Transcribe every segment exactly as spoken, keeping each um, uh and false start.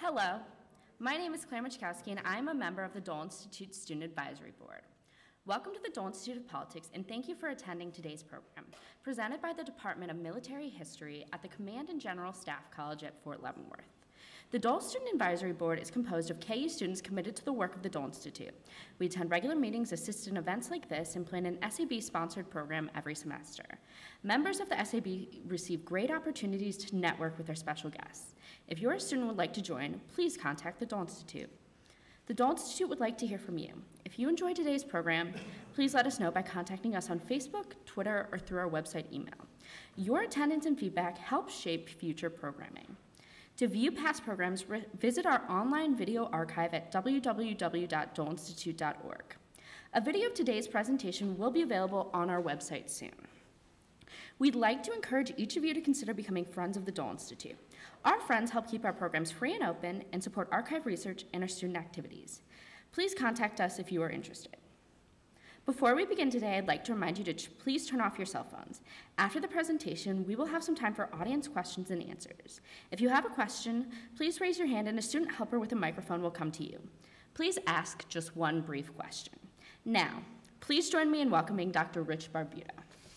Hello, my name is Claire Michkowski, and I am a member of the Dole Institute Student Advisory Board. Welcome to the Dole Institute of Politics, and thank you for attending today's program, presented by the Department of Military History at the Command and General Staff College at Fort Leavenworth. The Dole Student Advisory Board is composed of K U students committed to the work of the Dole Institute. We attend regular meetings, assist in events like this, and plan an S A B-sponsored program every semester. Members of the S A B receive great opportunities to network with their special guests. If you're a student and would like to join, please contact the Dole Institute. The Dole Institute would like to hear from you. If you enjoyed today's program, please let us know by contacting us on Facebook, Twitter, or through our website email. Your attendance and feedback help shape future programming. To view past programs, visit our online video archive at w w w dot dole institute dot org. A video of today's presentation will be available on our website soon. We'd like to encourage each of you to consider becoming friends of the Dole Institute. Our friends help keep our programs free and open and support archive research and our student activities. Please contact us if you are interested. Before we begin today, I'd like to remind you to please turn off your cell phones. After the presentation, we will have some time for audience questions and answers. If you have a question, please raise your hand and a student helper with a microphone will come to you. Please ask just one brief question. Now, please join me in welcoming Doctor Rich Barbuda.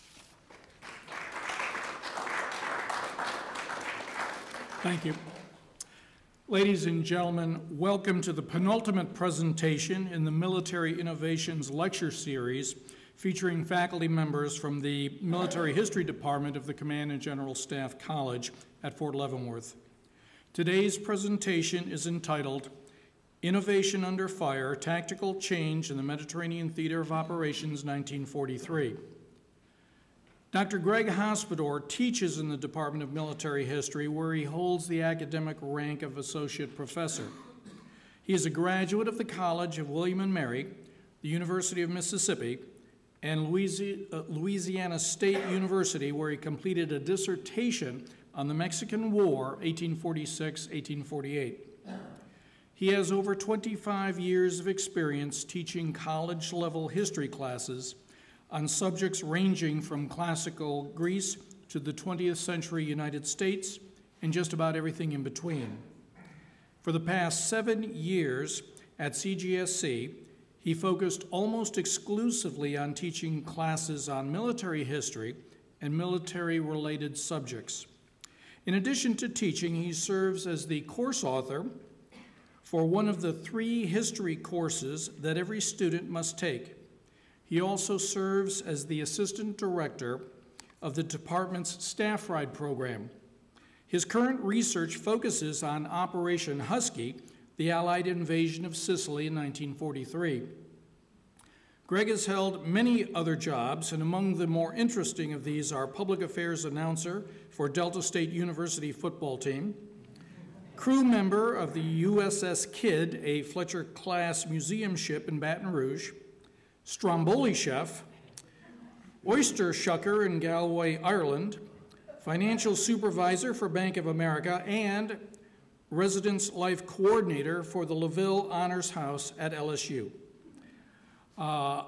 Thank you. Ladies and gentlemen, welcome to the penultimate presentation in the Military Innovations Lecture Series featuring faculty members from the Military History Department of the Command and General Staff College at Fort Leavenworth. Today's presentation is entitled Innovation Under Fire, Tactical Change in the Mediterranean Theater of Operations, nineteen forty-three. Doctor Gregory Hospodor teaches in the Department of Military History, where he holds the academic rank of Associate Professor. He is a graduate of the College of William and Mary, the University of Mississippi, and Louisiana State University, where he completed a dissertation on the Mexican War, eighteen forty-six to eighteen forty-eight. He has over twenty-five years of experience teaching college-level history classes on subjects ranging from classical Greece to the twentieth century United States and just about everything in between. For the past seven years at C G S C, he focused almost exclusively on teaching classes on military history and military-related subjects. In addition to teaching, he serves as the course author for one of the three history courses that every student must take. He also serves as the assistant director of the department's Staff Ride program. His current research focuses on Operation Husky, the Allied invasion of Sicily in nineteen forty-three. Greg has held many other jobs, and among the more interesting of these are public affairs announcer for Delta State University football team, crew member of the U S S Kidd, a Fletcher-class museum ship in Baton Rouge, Stromboli chef, oyster shucker in Galway, Ireland, financial supervisor for Bank of America, and residence life coordinator for the LaVille Honors House at L S U. Uh,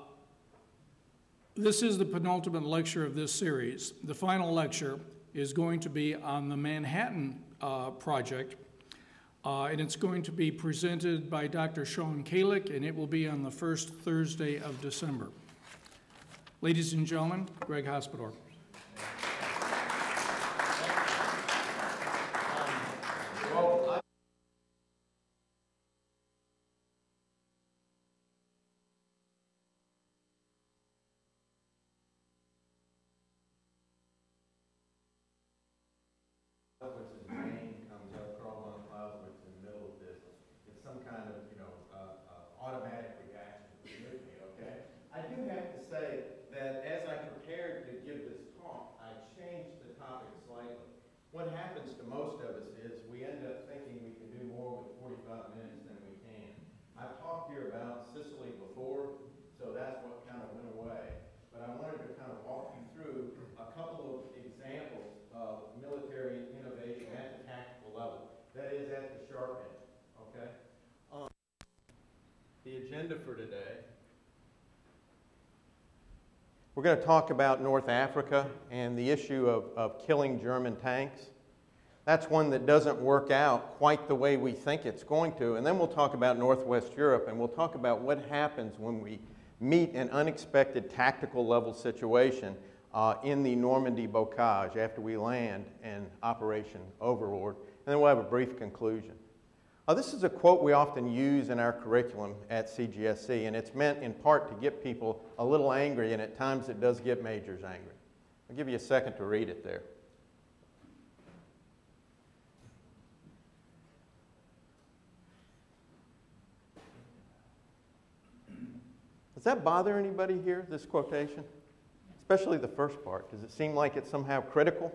this is the penultimate lecture of this series. The final lecture is going to be on the Manhattan uh, Project, Uh, and it's going to be presented by Doctor Sean Kalick, and it will be on the first Thursday of December. Ladies and gentlemen, Greg Hospodor. What happens to most of us is we end up thinking we can do more with forty-five minutes than we can. I've talked here about Sicily before, so that's what kind of went away. But I wanted to kind of walk you through a couple of examples of military innovation at the tactical level. That is at the sharp end, okay? Um, the agenda for today. We're going to talk about North Africa and the issue of, of killing German tanks. That's one that doesn't work out quite the way we think it's going to. And then we'll talk about Northwest Europe, and we'll talk about what happens when we meet an unexpected tactical level situation uh, in the Normandy bocage after we land in Operation Overlord. And then we'll have a brief conclusion. Uh, this is a quote we often use in our curriculum at C G S C, and it's meant in part to get people a little angry, and at times it does get majors angry. I'll give you a second to read it there. Does that bother anybody here, this quotation? Especially the first part. Does it seem like it's somehow critical?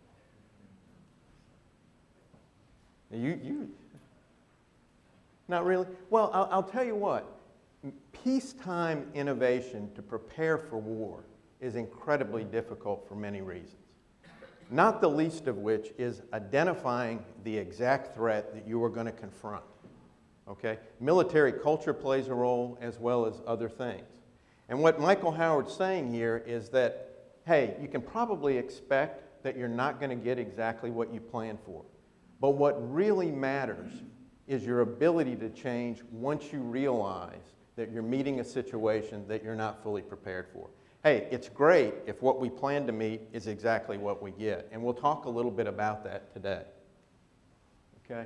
You, you, not really? Well, I'll, I'll tell you what. Peacetime innovation to prepare for war is incredibly difficult for many reasons. Not the least of which is identifying the exact threat that you are going to confront. Okay? Military culture plays a role as well as other things. And what Michael Howard's saying here is that, hey, you can probably expect that you're not going to get exactly what you planned for. But what really matters is your ability to change once you realize that you're meeting a situation that you're not fully prepared for. Hey, it's great if what we plan to meet is exactly what we get. And we'll talk a little bit about that today. Okay?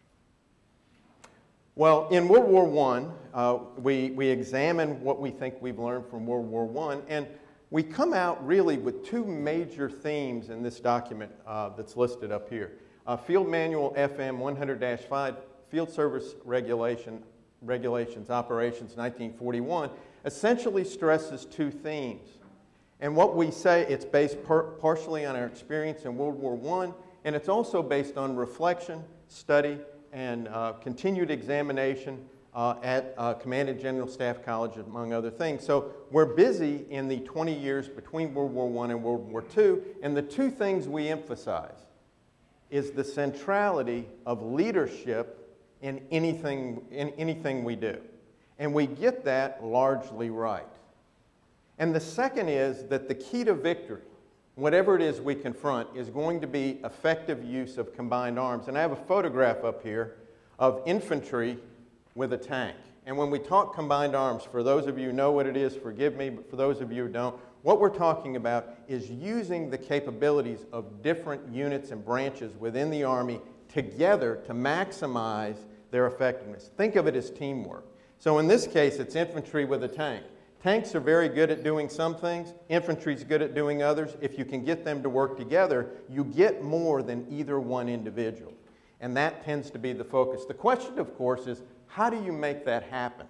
Well, in World War One, uh, we, we examine what we think we've learned from World War One, and we come out really with two major themes in this document uh, that's listed up here. Uh, Field Manual F M one hundred dash five, Field Service Regulation, Regulations, Operations nineteen forty-one, essentially stresses two themes. And what we say, it's based per partially on our experience in World War One, and it's also based on reflection, study, and uh, continued examination uh, at uh, Command and General Staff College, among other things. So we're busy in the twenty years between World War One and World War Two, and the two things we emphasize is the centrality of leadership in anything, in anything we do. And we get that largely right. And the second is that the key to victory, whatever it is we confront, is going to be effective use of combined arms. And I have a photograph up here of infantry with a tank. And when we talk combined arms, for those of you who know what it is, forgive me, but for those of you who don't, what we're talking about is using the capabilities of different units and branches within the Army together to maximize their effectiveness. Think of it as teamwork. So in this case, it's infantry with a tank. Tanks are very good at doing some things. Infantry's good at doing others. If you can get them to work together, you get more than either one individual. And that tends to be the focus. The question, of course, is how do you make that happen?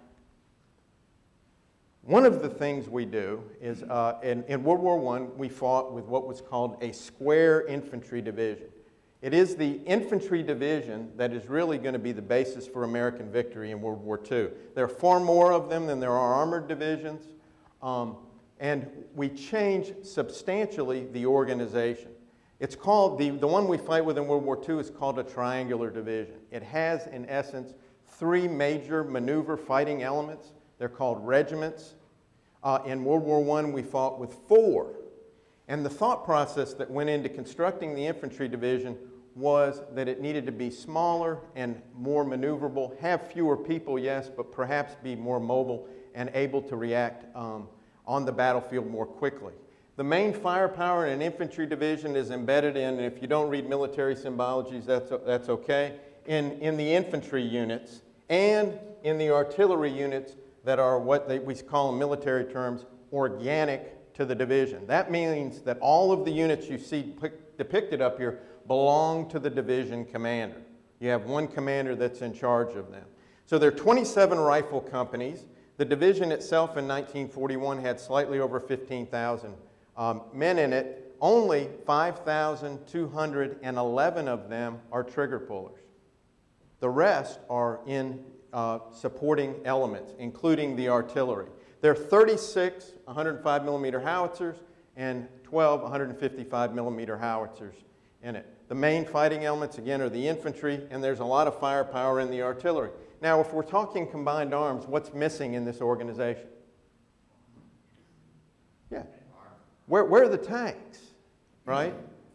One of the things we do is, uh, in, in World War One, we fought with what was called a square infantry division. It is the infantry division that is really going to be the basis for American victory in World War Two. There are far more of them than there are armored divisions, um, and we change substantially the organization. It's called, the, the one we fight with in World War Two is called a triangular division. It has, in essence, three major maneuver fighting elements. They're called regiments. Uh, in World War One, we fought with four. And the thought process that went into constructing the infantry division was that it needed to be smaller and more maneuverable, have fewer people, yes, but perhaps be more mobile and able to react um, on the battlefield more quickly. The main firepower in an infantry division is embedded in, and if you don't read military symbologies, that's, that's okay, in, in the infantry units and in the artillery units that are what they, we call in military terms organic to the division. That means that all of the units you see depicted up here belong to the division commander. You have one commander that's in charge of them. So there are twenty-seven rifle companies. The division itself in nineteen forty-one had slightly over fifteen thousand um, men in it. Only five thousand two hundred eleven of them are trigger pullers. The rest are in uh, supporting elements, including the artillery. There are thirty-six one hundred five millimeter howitzers and twelve one hundred fifty-five millimeter howitzers in it. The main fighting elements, again, are the infantry, and there's a lot of firepower in the artillery. Now, if we're talking combined arms, what's missing in this organization? Yeah. Where, where are the tanks, right?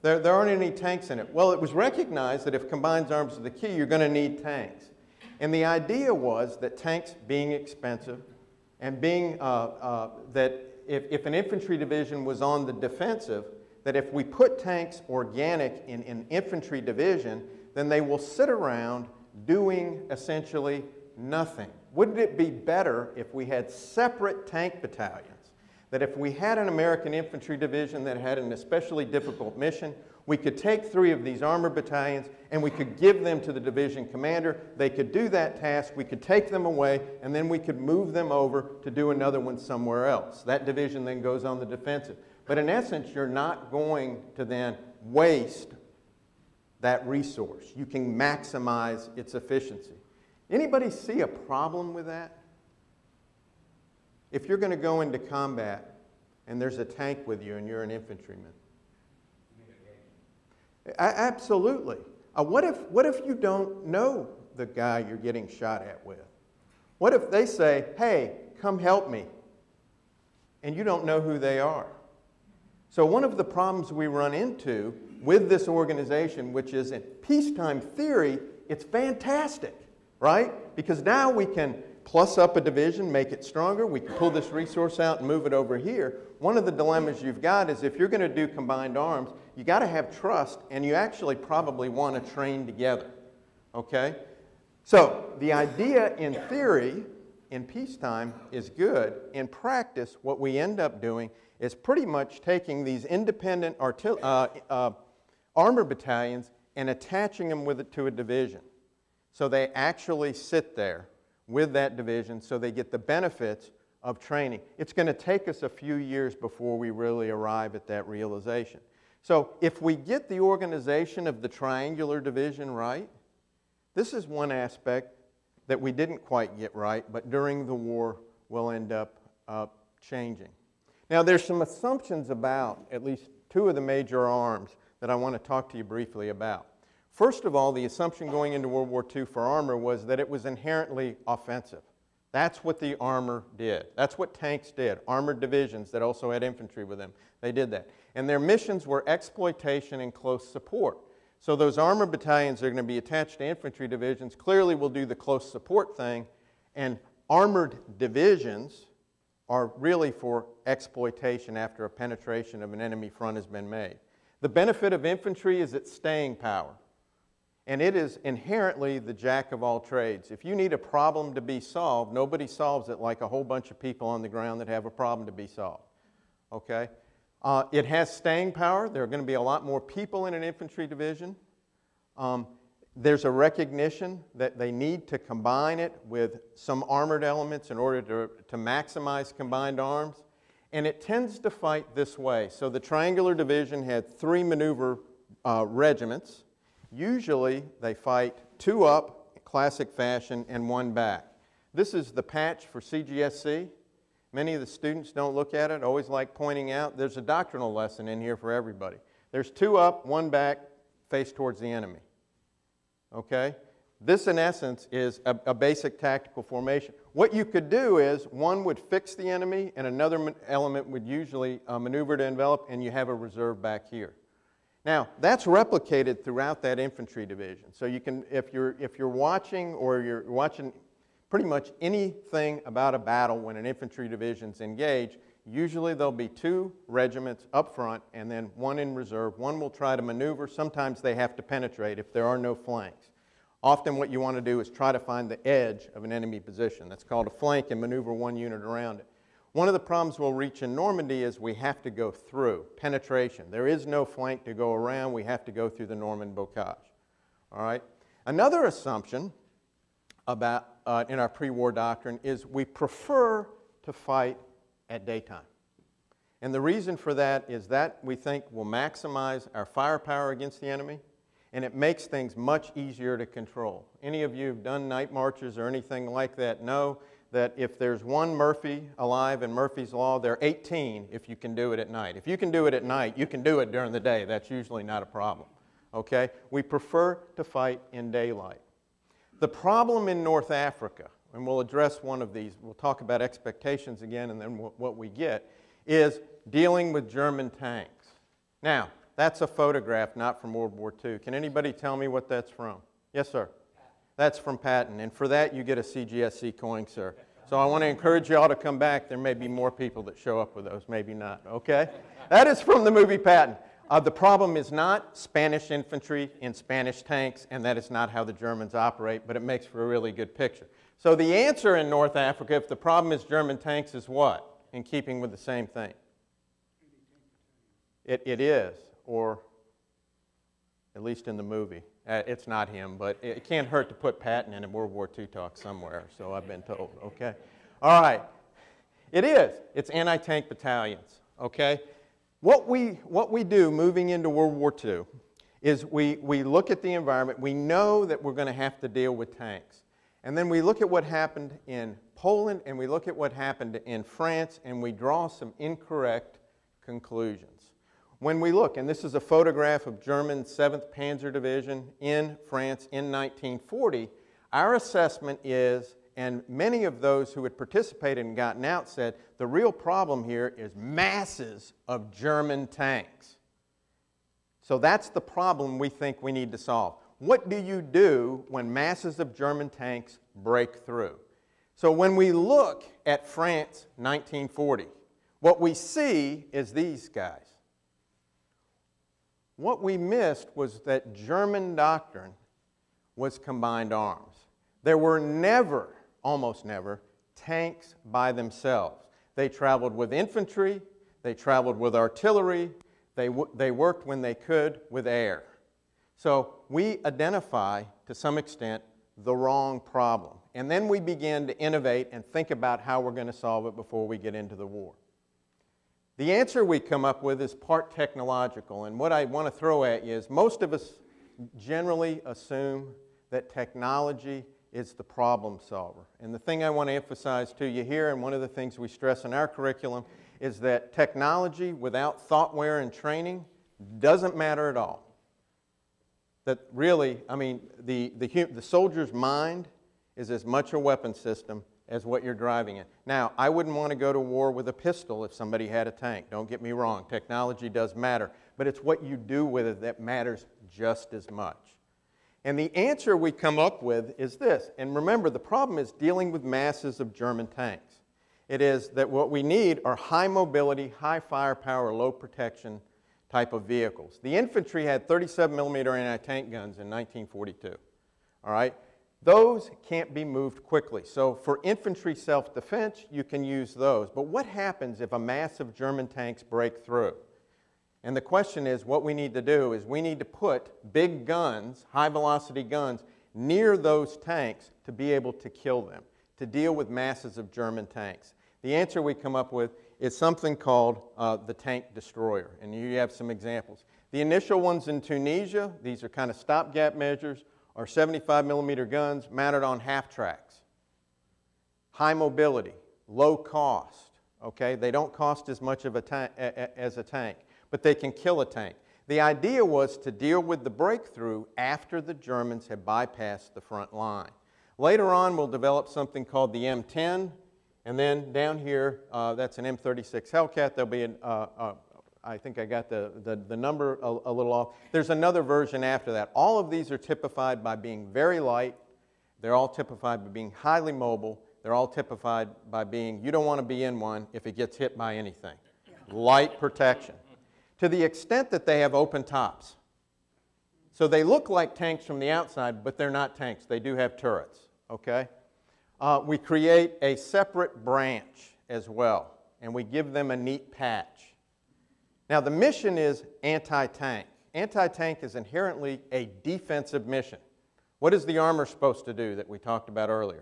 There, there aren't any tanks in it. Well, it was recognized that if combined arms are the key, you're going to need tanks. And the idea was that tanks being expensive and being, uh, uh, that if, if an infantry division was on the defensive, that if we put tanks organic in an infantry division, then they will sit around doing essentially nothing. Wouldn't it be better if we had separate tank battalions? That if we had an American infantry division that had an especially difficult mission, we could take three of these armor battalions and we could give them to the division commander. They could do that task, we could take them away, and then we could move them over to do another one somewhere else. That division then goes on the defensive. But in essence, you're not going to then waste that resource. You can maximize its efficiency. Anybody see a problem with that? If you're going to go into combat and there's a tank with you and you're an infantryman. A- absolutely. Uh, what if, what if you don't know the guy you're getting shot at with? What if they say, hey, come help me, and you don't know who they are? So one of the problems we run into with this organization, which is in peacetime theory, it's fantastic, right? Because now we can plus up a division, make it stronger, we can pull this resource out and move it over here. One of the dilemmas you've got is if you're going to do combined arms, you got to have trust, and you actually probably want to train together, okay? So the idea in theory, in peacetime, is good. In practice, what we end up doing is pretty much taking these independent artil- uh, uh, armor battalions and attaching them with it to a division. So they actually sit there with that division so they get the benefits of training. It's going to take us a few years before we really arrive at that realization. So if we get the organization of the triangular division right, this is one aspect that we didn't quite get right, but during the war will end up uh, changing. Now there's some assumptions about at least two of the major arms that I want to talk to you briefly about. First of all, the assumption going into World War Two for armor was that it was inherently offensive. That's what the armor did. That's what tanks did. Armored divisions that also had infantry with them, they did that. And their missions were exploitation and close support. So those armor battalions that are going to be attached to infantry divisions clearly will do the close support thing, and armored divisions are really for exploitation after a penetration of an enemy front has been made. The benefit of infantry is its staying power. And it is inherently the jack of all trades. If you need a problem to be solved, nobody solves it like a whole bunch of people on the ground that have a problem to be solved. Okay? Uh, it has staying power. There are going to be a lot more people in an infantry division. Um, there's a recognition that they need to combine it with some armored elements in order to, to maximize combined arms. And it tends to fight this way. So the triangular division had three maneuver uh, regiments. Usually they fight two up, classic fashion, and one back. This is the patch for C G S C. Many of the students don't look at it, always like pointing out. There's a doctrinal lesson in here for everybody. There's two up, one back, face towards the enemy. Okay? This, in essence, is a, a basic tactical formation. What you could do is one would fix the enemy, and another element would usually uh, maneuver to envelop, and you have a reserve back here. Now, that's replicated throughout that infantry division. So you can, if you're, if you're watching or you're watching pretty much anything about a battle when an infantry division's engaged, usually there'll be two regiments up front and then one in reserve. One will try to maneuver. Sometimes they have to penetrate if there are no flanks. Often what you want to do is try to find the edge of an enemy position. That's called a flank, and maneuver one unit around it. One of the problems we'll reach in Normandy is we have to go through penetration. There is no flank to go around. We have to go through the Norman bocage. All right? Another assumption about, uh, in our pre-war doctrine is we prefer to fight at daytime. And the reason for that is that we think will maximize our firepower against the enemy, and it makes things much easier to control. Any of you who've done night marches or anything like that know that if there's one Murphy alive in Murphy's Law, there are eighteen if you can do it at night. If you can do it at night, you can do it during the day. That's usually not a problem. Okay? We prefer to fight in daylight. The problem in North Africa, and we'll address one of these, we'll talk about expectations again and then what we get, is dealing with German tanks. Now, That's a photograph, not from World War Two. Can anybody tell me what that's from? Yes, sir. That's from Patton, and for that you get a C G S C coin, sir. So I want to encourage you all to come back. There may be more people that show up with those, maybe not, okay? That is from the movie Patton. Uh, the problem is not Spanish infantry in Spanish tanks, and that is not how the Germans operate, but it makes for a really good picture. So the answer in North Africa, if the problem is German tanks, is what? In keeping with the same thing. It, it is, or at least in the movie. Uh, it's not him, but it can't hurt to put Patton in a World War Two talk somewhere, so I've been told, okay? All right. It is. It's anti-tank battalions, okay? What we, what we do moving into World War Two is we, we look at the environment. We know that we're going to have to deal with tanks. And then we look at what happened in Poland, and we look at what happened in France, and we draw some incorrect conclusions. When we look, and this is a photograph of German seventh Panzer Division in France in nineteen forty, our assessment is, and many of those who had participated and gotten out said, the real problem here is masses of German tanks. So that's the problem we think we need to solve. What do you do when masses of German tanks break through? So when we look at France nineteen forty, what we see is these guys. What we missed was that German doctrine was combined arms. There were never, almost never, tanks by themselves. They traveled with infantry, they traveled with artillery, they, w they worked when they could with air. So we identify, to some extent, the wrong problem. And then we begin to innovate and think about how we're going to solve it before we get into the war. The answer we come up with is part technological, and what I want to throw at you is most of us generally assume that technology is the problem solver. And the thing I want to emphasize to you here, and one of the things we stress in our curriculum, is that technology without thoughtware and training doesn't matter at all. That really, I mean, the, the, the soldier's mind is as much a weapon system as what you're driving in. Now, I wouldn't want to go to war with a pistol if somebody had a tank. Don't get me wrong. Technology does matter. But it's what you do with it that matters just as much. And the answer we come up with is this. And remember, the problem is dealing with masses of German tanks. It is that what we need are high mobility, high firepower, low protection type of vehicles. The infantry had thirty-seven millimeter anti-tank guns in nineteen forty-two. All right? Those can't be moved quickly. So for infantry self-defense, you can use those. But what happens if a mass of German tanks break through? And the question is, what we need to do is we need to put big guns, high-velocity guns, near those tanks to be able to kill them, to deal with masses of German tanks. The answer we come up with is something called uh, the tank destroyer. And here you have some examples. The initial ones in Tunisia, these are kind of stopgap measures, are seventy-five millimeter guns mounted on half tracks. High mobility, low cost, okay? They don't cost as much of a tank, as a tank, but they can kill a tank. The idea was to deal with the breakthrough after the Germans had bypassed the front line. Later on, we'll develop something called the M ten, and then down here, uh, that's an M thirty-six Hellcat. There'll be an, uh, uh, I think I got the, the, the number a, a little off. There's another version after that. All of these are typified by being very light. They're all typified by being highly mobile. They're all typified by being, you don't want to be in one if it gets hit by anything. Light protection. To the extent that they have open tops. So they look like tanks from the outside, but they're not tanks. They do have turrets, okay? Uh, we create a separate branch as well, and we give them a neat patch. Now, the mission is anti-tank. Anti-tank is inherently a defensive mission. What is the armor supposed to do that we talked about earlier?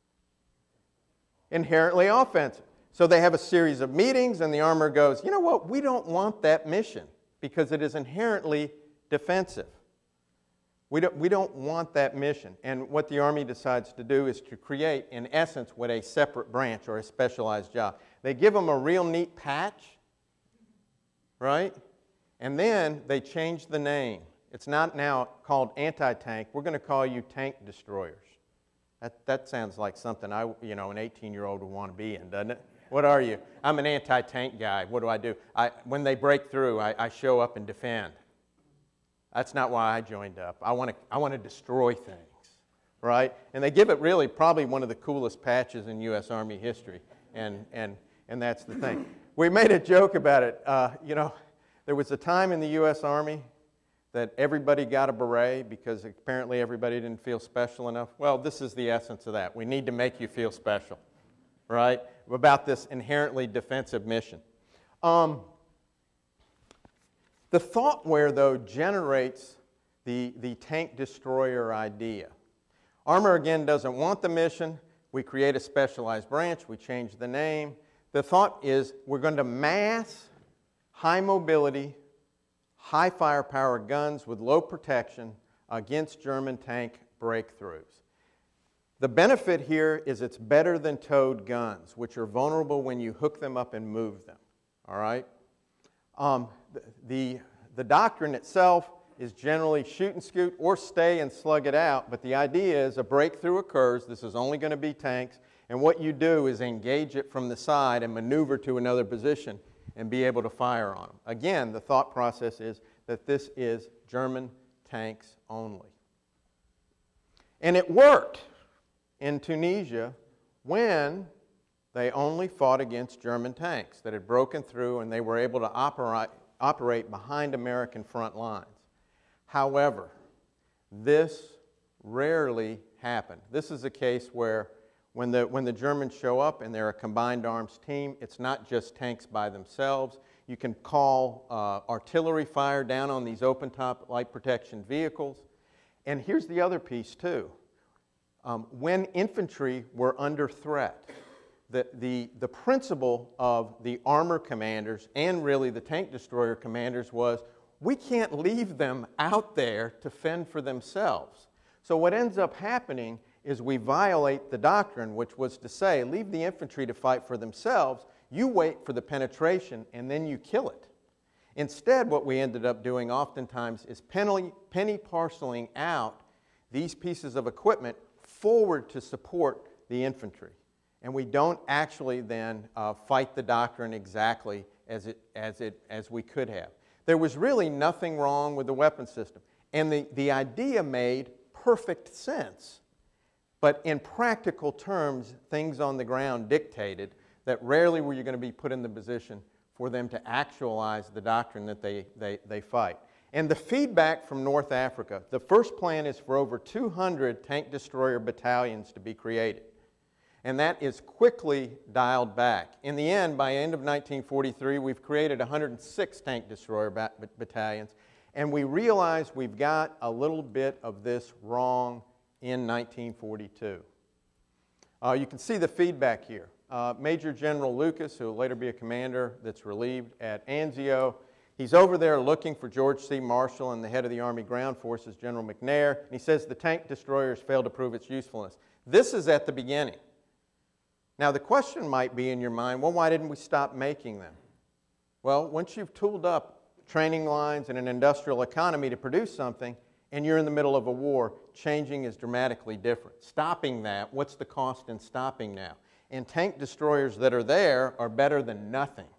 Inherently offensive. So they have a series of meetings, and the armor goes, you know what, we don't want that mission because it is inherently defensive. We don't, we don't want that mission. And what the Army decides to do is to create, in essence, what a separate branch or a specialized job. They give them a real neat patch, right? And then they change the name. It's not now called anti-tank. We're going to call you tank destroyers. That, that sounds like something I, you know, an eighteen-year-old would want to be in, doesn't it? What are you? I'm an anti-tank guy. What do I do? I, when they break through, I, I show up and defend. That's not why I joined up. I want to I want to destroy things, right? And they give it really probably one of the coolest patches in U S Army history, and and and that's the thing. We made a joke about it. Uh, you know, there was a time in the U S Army that everybody got a beret because apparently everybody didn't feel special enough. Well, this is the essence of that. We need to make you feel special, right? About this inherently defensive mission. Um, the thoughtware, though, generates the, the tank destroyer idea. Armor, again, doesn't want the mission. We create a specialized branch. We change the name. The thought is we're going to mass high mobility, high firepower guns with low protection against German tank breakthroughs. The benefit here is it's better than towed guns, which are vulnerable when you hook them up and move them. All right? Um, the, the, the doctrine itself is generally shoot and scoot or stay and slug it out, but the idea is a breakthrough occurs. This is only going to be tanks, and what you do is engage it from the side and maneuver to another position and be able to fire on them. Again, the thought process is that this is German tanks only. And it worked in Tunisia when they only fought against German tanks that had broken through and they were able to operate, operate behind American front lines. However, this rarely happened. This is a case where when the, when the Germans show up and they're a combined arms team, it's not just tanks by themselves. You can call uh, artillery fire down on these open-top light protection vehicles. And here's the other piece, too. Um, when infantry were under threat, the, the, the principle of the armor commanders and really the tank destroyer commanders was we can't leave them out there to fend for themselves. So what ends up happening is we violate the doctrine, which was to say, leave the infantry to fight for themselves, you wait for the penetration, and then you kill it. Instead, what we ended up doing oftentimes is penny, penny parceling out these pieces of equipment forward to support the infantry. And we don't actually then uh, fight the doctrine exactly as, it, as, it, as we could have. There was really nothing wrong with the weapon system. And the, the idea made perfect sense. But in practical terms, things on the ground dictated that rarely were you going to be put in the position for them to actualize the doctrine that they, they, they fight. And the feedback from North Africa, the first plan is for over two hundred tank destroyer battalions to be created. And that is quickly dialed back. In the end, by the end of nineteen forty-three, we've created one hundred six tank destroyer bat battalions, and we realize we've got a little bit of this wrong in nineteen forty-two. Uh, you can see the feedback here. Uh, Major General Lucas, who will later be a commander that's relieved at Anzio, he's over there looking for George C. Marshall and the head of the Army Ground Forces, General McNair, and he says the tank destroyers failed to prove its usefulness. This is at the beginning. Now the question might be in your mind, well, why didn't we stop making them? Well, once you've tooled up training lines and an industrial economy to produce something, and you're in the middle of a war, changing is dramatically different. Stopping that, what's the cost in stopping now? And tank destroyers that are there are better than nothing.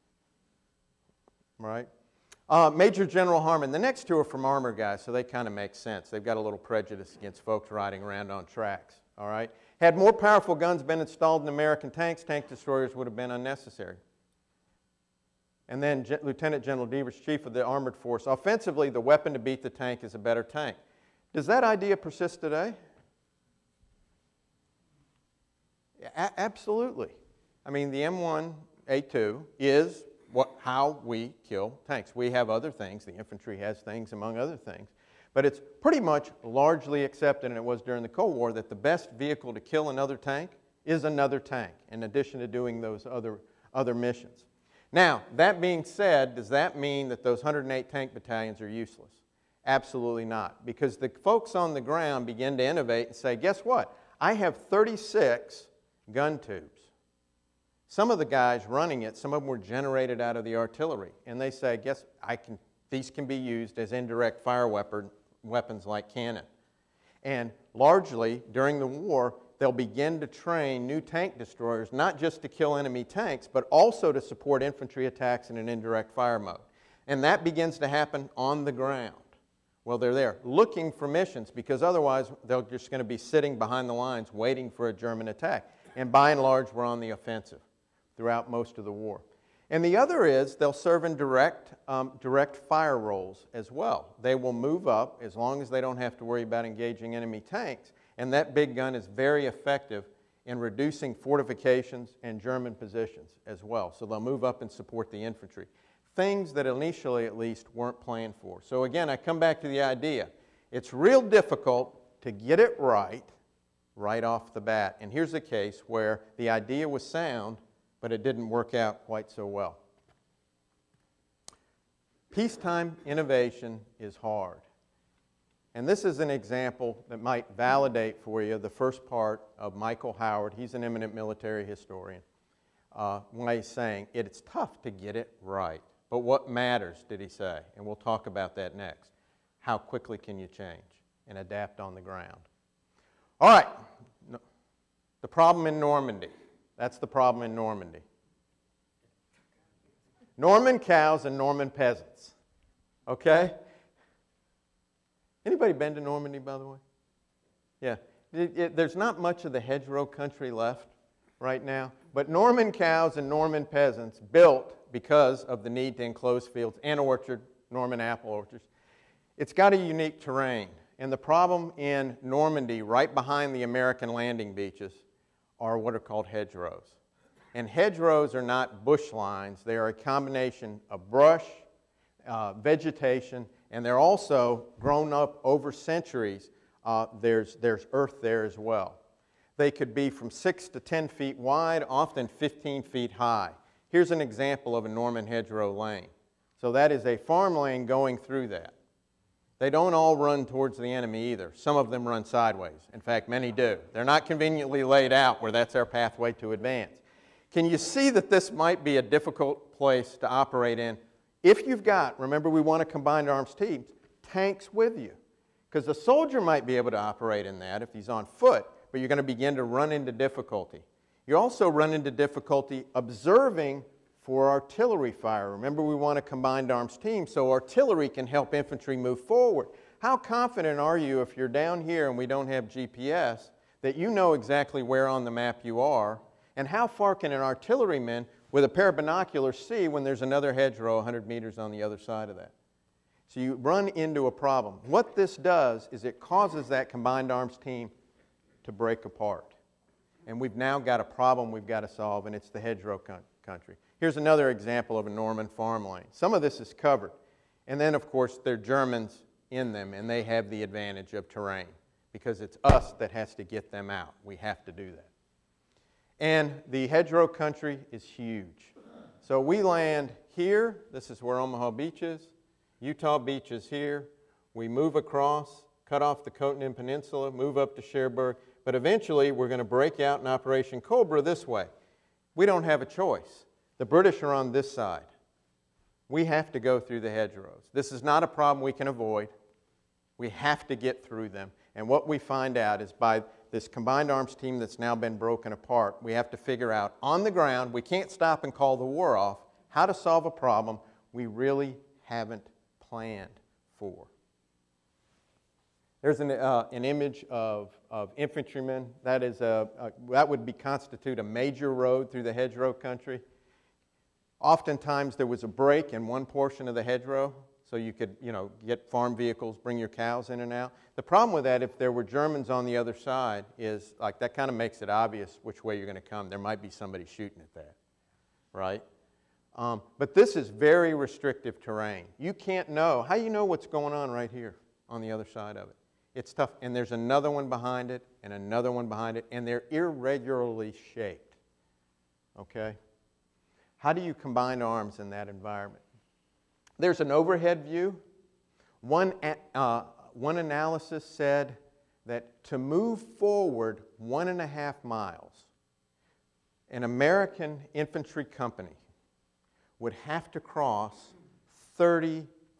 Right? Uh, Major General Harmon, the next two are from armor guys, so they kind of make sense. They've got a little prejudice against folks riding around on tracks. All right? Had more powerful guns been installed in American tanks, tank destroyers would have been unnecessary. And then Gen Lieutenant General Devers, Chief of the Armored Force, offensively, the weapon to beat the tank is a better tank. Does that idea persist today? A absolutely. I mean, the M one A two is what, how we kill tanks. We have other things. The infantry has things, among other things. But it's pretty much largely accepted, and it was during the Cold War, that the best vehicle to kill another tank is another tank, in addition to doing those other, other missions. Now, that being said, does that mean that those one hundred eight tank battalions are useless? Absolutely not, because the folks on the ground begin to innovate and say, guess what? I have thirty-six gun tubes. Some of the guys running it, some of them were generated out of the artillery, and they say, guess I can, these can be used as indirect fire weapon, weapons like cannon. And largely, during the war, they'll begin to train new tank destroyers, not just to kill enemy tanks, but also to support infantry attacks in an indirect fire mode. And that begins to happen on the ground. Well, they're there looking for missions, because otherwise they're just going to be sitting behind the lines waiting for a German attack. And by and large, we're on the offensive throughout most of the war. And the other is they'll serve in direct, um, direct fire roles as well. They will move up as long as they don't have to worry about engaging enemy tanks. And that big gun is very effective in reducing fortifications and German positions as well. So they'll move up and support the infantry. Things that initially, at least, weren't planned for. So again, I come back to the idea. It's real difficult to get it right, right off the bat. And here's a case where the idea was sound, but it didn't work out quite so well. Peacetime innovation is hard. And this is an example that might validate for you the first part of Michael Howard. He's an eminent military historian. Uh, when he's saying, it's tough to get it right. But what matters, did he say? And we'll talk about that next. How quickly can you change and adapt on the ground? All right, the problem in Normandy. That's the problem in Normandy. Norman cows and Norman peasants. Okay? Anybody been to Normandy, by the way? Yeah. It, it, there's not much of the hedgerow country left right now, but Norman cows and Norman peasants built because of the need to enclose fields and orchard, Norman apple orchards. It's got a unique terrain, and the problem in Normandy, right behind the American landing beaches, are what are called hedgerows. And hedgerows are not bush lines. They are a combination of brush, uh, vegetation, and they're also grown up over centuries. Uh, there's, there's earth there as well. They could be from six to ten feet wide, often fifteen feet high. Here's an example of a Norman hedgerow lane. So that is a farm lane going through that. They don't all run towards the enemy either. Some of them run sideways. In fact, many do. They're not conveniently laid out where that's our pathway to advance. Can you see that this might be a difficult place to operate in if you've got, remember we want a combined arms teams, tanks with you? Because the soldier might be able to operate in that if he's on foot, but you're going to begin to run into difficulty. You also run into difficulty observing for artillery fire. Remember, we want a combined arms team, so artillery can help infantry move forward. How confident are you if you're down here and we don't have G P S that you know exactly where on the map you are? And how far can an artilleryman with a pair of binoculars see when there's another hedgerow one hundred meters on the other side of that? So you run into a problem. What this does is it causes that combined arms team to break apart. And we've now got a problem we've got to solve, and it's the hedgerow country. Here's another example of a Norman farm lane. Some of this is covered. And then, of course, there are Germans in them, and they have the advantage of terrain because it's us that has to get them out. We have to do that. And the hedgerow country is huge. So we land here. This is where Omaha Beach is. Utah Beach is here. We move across, cut off the Cotentin Peninsula, move up to Cherbourg. But eventually, we're going to break out in Operation Cobra this way. We don't have a choice. The British are on this side. We have to go through the hedgerows. This is not a problem we can avoid. We have to get through them. And what we find out is by this combined arms team that's now been broken apart, we have to figure out on the ground, we can't stop and call the war off, how to solve a problem we really haven't planned for. There's an, uh, an image of, of infantrymen. That, is a, a, that would be, constitute a major road through the hedgerow country. Oftentimes there was a break in one portion of the hedgerow, so you could, you know, get farm vehicles, bring your cows in and out. The problem with that, if there were Germans on the other side, is like that kind of makes it obvious which way you're going to come. There might be somebody shooting at that, right? Um, but this is very restrictive terrain. You can't know. How do you know what's going on right here on the other side of it? It's tough. And there's another one behind it and another one behind it, and they're irregularly shaped, okay? How do you combine arms in that environment? There's an overhead view. One, uh, one analysis said that to move forward one and a half miles, an American infantry company would have to cross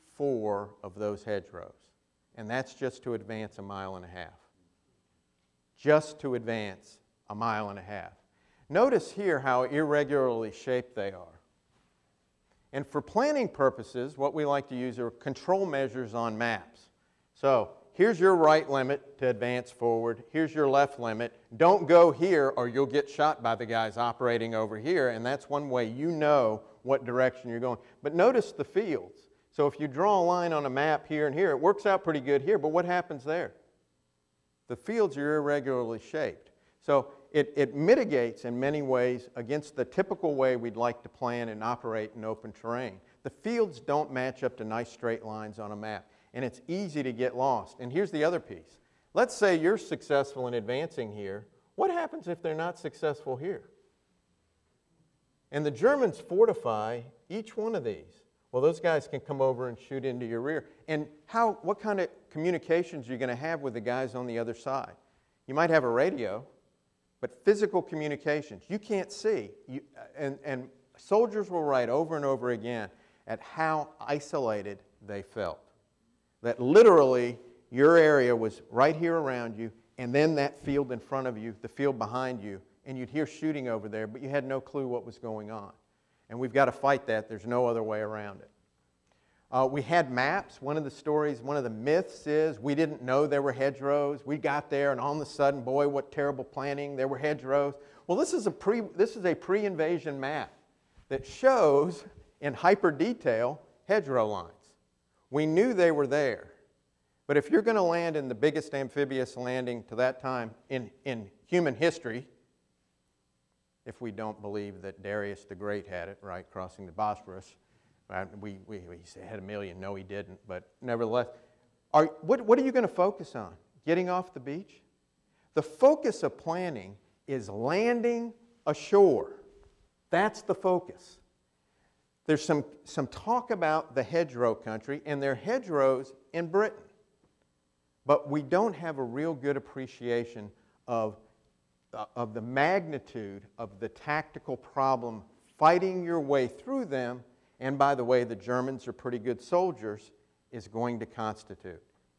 thirty-four of those hedgerows. And that's just to advance a mile and a half. just to advance a mile and a half. Notice here how irregularly shaped they are. And for planning purposes, what we like to use are control measures on maps. So here's your right limit to advance forward. Here's your left limit. Don't go here or you'll get shot by the guys operating over here, and that's one way you know what direction you're going. But notice the fields. So if you draw a line on a map here and here, it works out pretty good here, but what happens there? The fields are irregularly shaped. So it, it mitigates in many ways against the typical way we'd like to plan and operate in open terrain. The fields don't match up to nice straight lines on a map, and it's easy to get lost. And here's the other piece. Let's say you're successful in advancing here. What happens if they're not successful here? And the Germans fortify each one of these. Well, those guys can come over and shoot into your rear. And how, what kind of communications are you going to have with the guys on the other side? You might have a radio, but physical communications, you can't see. You, and, and soldiers will write over and over again at how isolated they felt. That literally your area was right here around you, and then that field in front of you, the field behind you, and you'd hear shooting over there, but you had no clue what was going on. And we've got to fight that. There's no other way around it. Uh, we had maps. One of the stories, one of the myths is we didn't know there were hedgerows. We got there, and all of a sudden, boy, what terrible planning. There were hedgerows. Well, this is a pre, this is a pre-invasion map that shows in hyper detail hedgerow lines. We knew they were there. But if you're going to land in the biggest amphibious landing to that time in, in human history, if we don't believe that Darius the Great had it, right, crossing the Bosphorus. Right? We, we, we had a million. No, he didn't. But nevertheless, are, what, what are you going to focus on? Getting off the beach? The focus of planning is landing ashore. That's the focus. There's some, some talk about the hedgerow country, and there are hedgerows in Britain. But we don't have a real good appreciation of of the magnitude of the tactical problem fighting your way through them, and by the way, the Germans are pretty good soldiers, is going to constitute.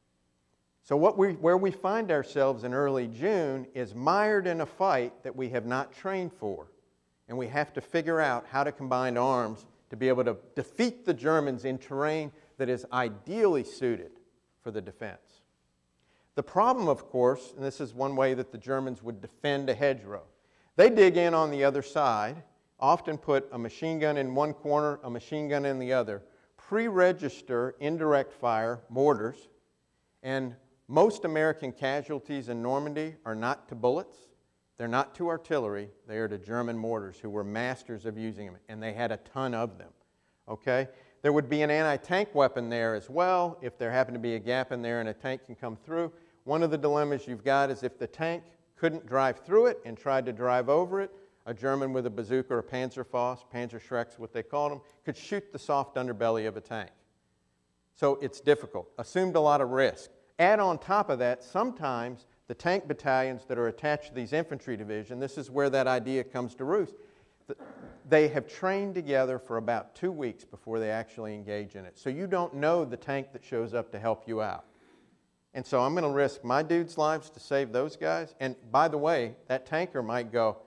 So what we, where we find ourselves in early June is mired in a fight that we have not trained for, and we have to figure out how to combine arms to be able to defeat the Germans in terrain that is ideally suited for the defense. The problem, of course, and this is one way that the Germans would defend a hedgerow, they dig in on the other side, often put a machine gun in one corner, a machine gun in the other, pre-register indirect fire mortars, and most American casualties in Normandy are not to bullets, they're not to artillery, they are to German mortars who were masters of using them, and they had a ton of them. Okay? There would be an anti-tank weapon there as well if there happened to be a gap in there and a tank can come through. One of the dilemmas you've got is if the tank couldn't drive through it and tried to drive over it, a German with a bazooka or a Panzerfaust, Panzerschreck's what they called them, could shoot the soft underbelly of a tank. So it's difficult. Assumed a lot of risk. Add on top of that, sometimes the tank battalions that are attached to these infantry divisions, this is where that idea comes to roost, they have trained together for about two weeks before they actually engage in it. So you don't know the tank that shows up to help you out. And so I'm going to risk my dudes' lives to save those guys. And by the way, that tanker might go,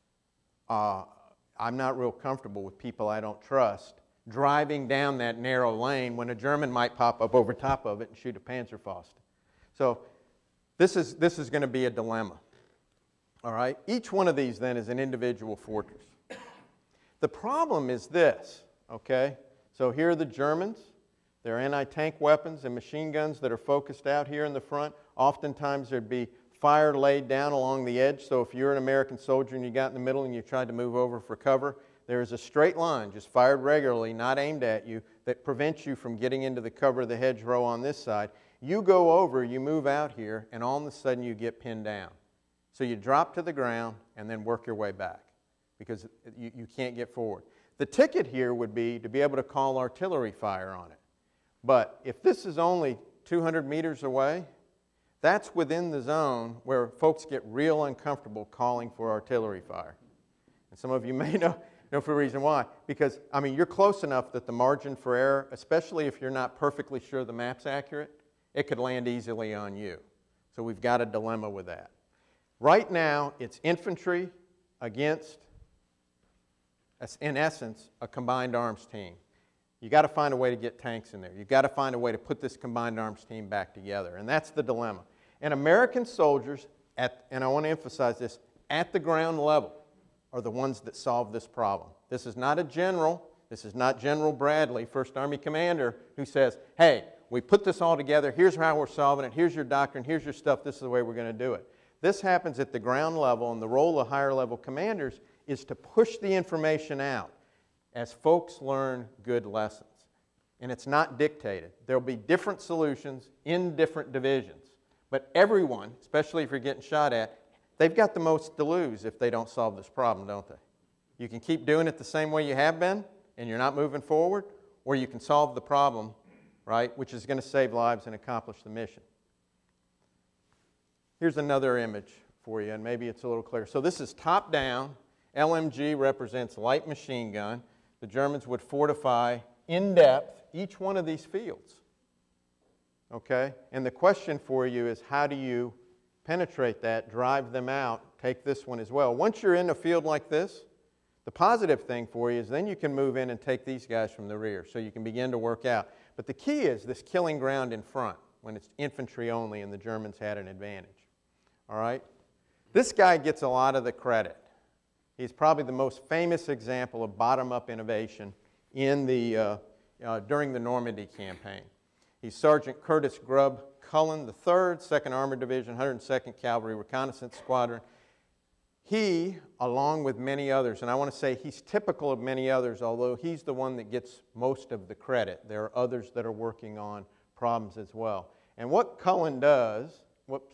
uh, I'm not real comfortable with people I don't trust driving down that narrow lane when a German might pop up over top of it and shoot a Panzerfaust. So this is, this is going to be a dilemma. All right? Each one of these then is an individual fortress. The problem is this, okay? So here are the Germans. There are anti-tank weapons and machine guns that are focused out here in the front. Oftentimes there'd be fire laid down along the edge, so if you're an American soldier and you got in the middle and you tried to move over for cover, there is a straight line, just fired regularly, not aimed at you, that prevents you from getting into the cover of the hedgerow on this side. You go over, you move out here, and all of a sudden you get pinned down. So you drop to the ground and then work your way back because you, you can't get forward. The ticket here would be to be able to call artillery fire on it. But if this is only two hundred meters away, that's within the zone where folks get real uncomfortable calling for artillery fire. And some of you may know, know for a reason why. Because, I mean, you're close enough that the margin for error, especially if you're not perfectly sure the map's accurate, it could land easily on you. So we've got a dilemma with that. Right now, it's infantry against, in essence, a combined arms team. You've got to find a way to get tanks in there. You've got to find a way to put this combined arms team back together. And that's the dilemma. And American soldiers, at, and I want to emphasize this, at the ground level are the ones that solve this problem. This is not a general. This is not General Bradley, First Army Commander, who says, hey, we put this all together. Here's how we're solving it. Here's your doctrine. Here's your stuff. This is the way we're going to do it. This happens at the ground level, and the role of higher level commanders is to push the information out as folks learn good lessons. And it's not dictated. There'll be different solutions in different divisions. But everyone, especially if you're getting shot at, they've got the most to lose if they don't solve this problem, don't they? You can keep doing it the same way you have been, and you're not moving forward, or you can solve the problem, right, which is going to save lives and accomplish the mission. Here's another image for you, and maybe it's a little clearer. So this is top down. L M G represents light machine gun. The Germans would fortify in depth each one of these fields. Okay? And the question for you is, how do you penetrate that, drive them out, take this one as well? Once you're in a field like this, the positive thing for you is then you can move in and take these guys from the rear, so you can begin to work out. But the key is this killing ground in front, when it's infantry only and the Germans had an advantage. All right? This guy gets a lot of the credit. He's probably the most famous example of bottom-up innovation in the, uh, uh, during the Normandy campaign. He's Sergeant Curtis Grubb Cullen the third, second Armored Division, one hundred second Cavalry Reconnaissance Squadron. He, along with many others, and I want to say he's typical of many others, although he's the one that gets most of the credit. There are others that are working on problems as well. And what Cullen does, whoops,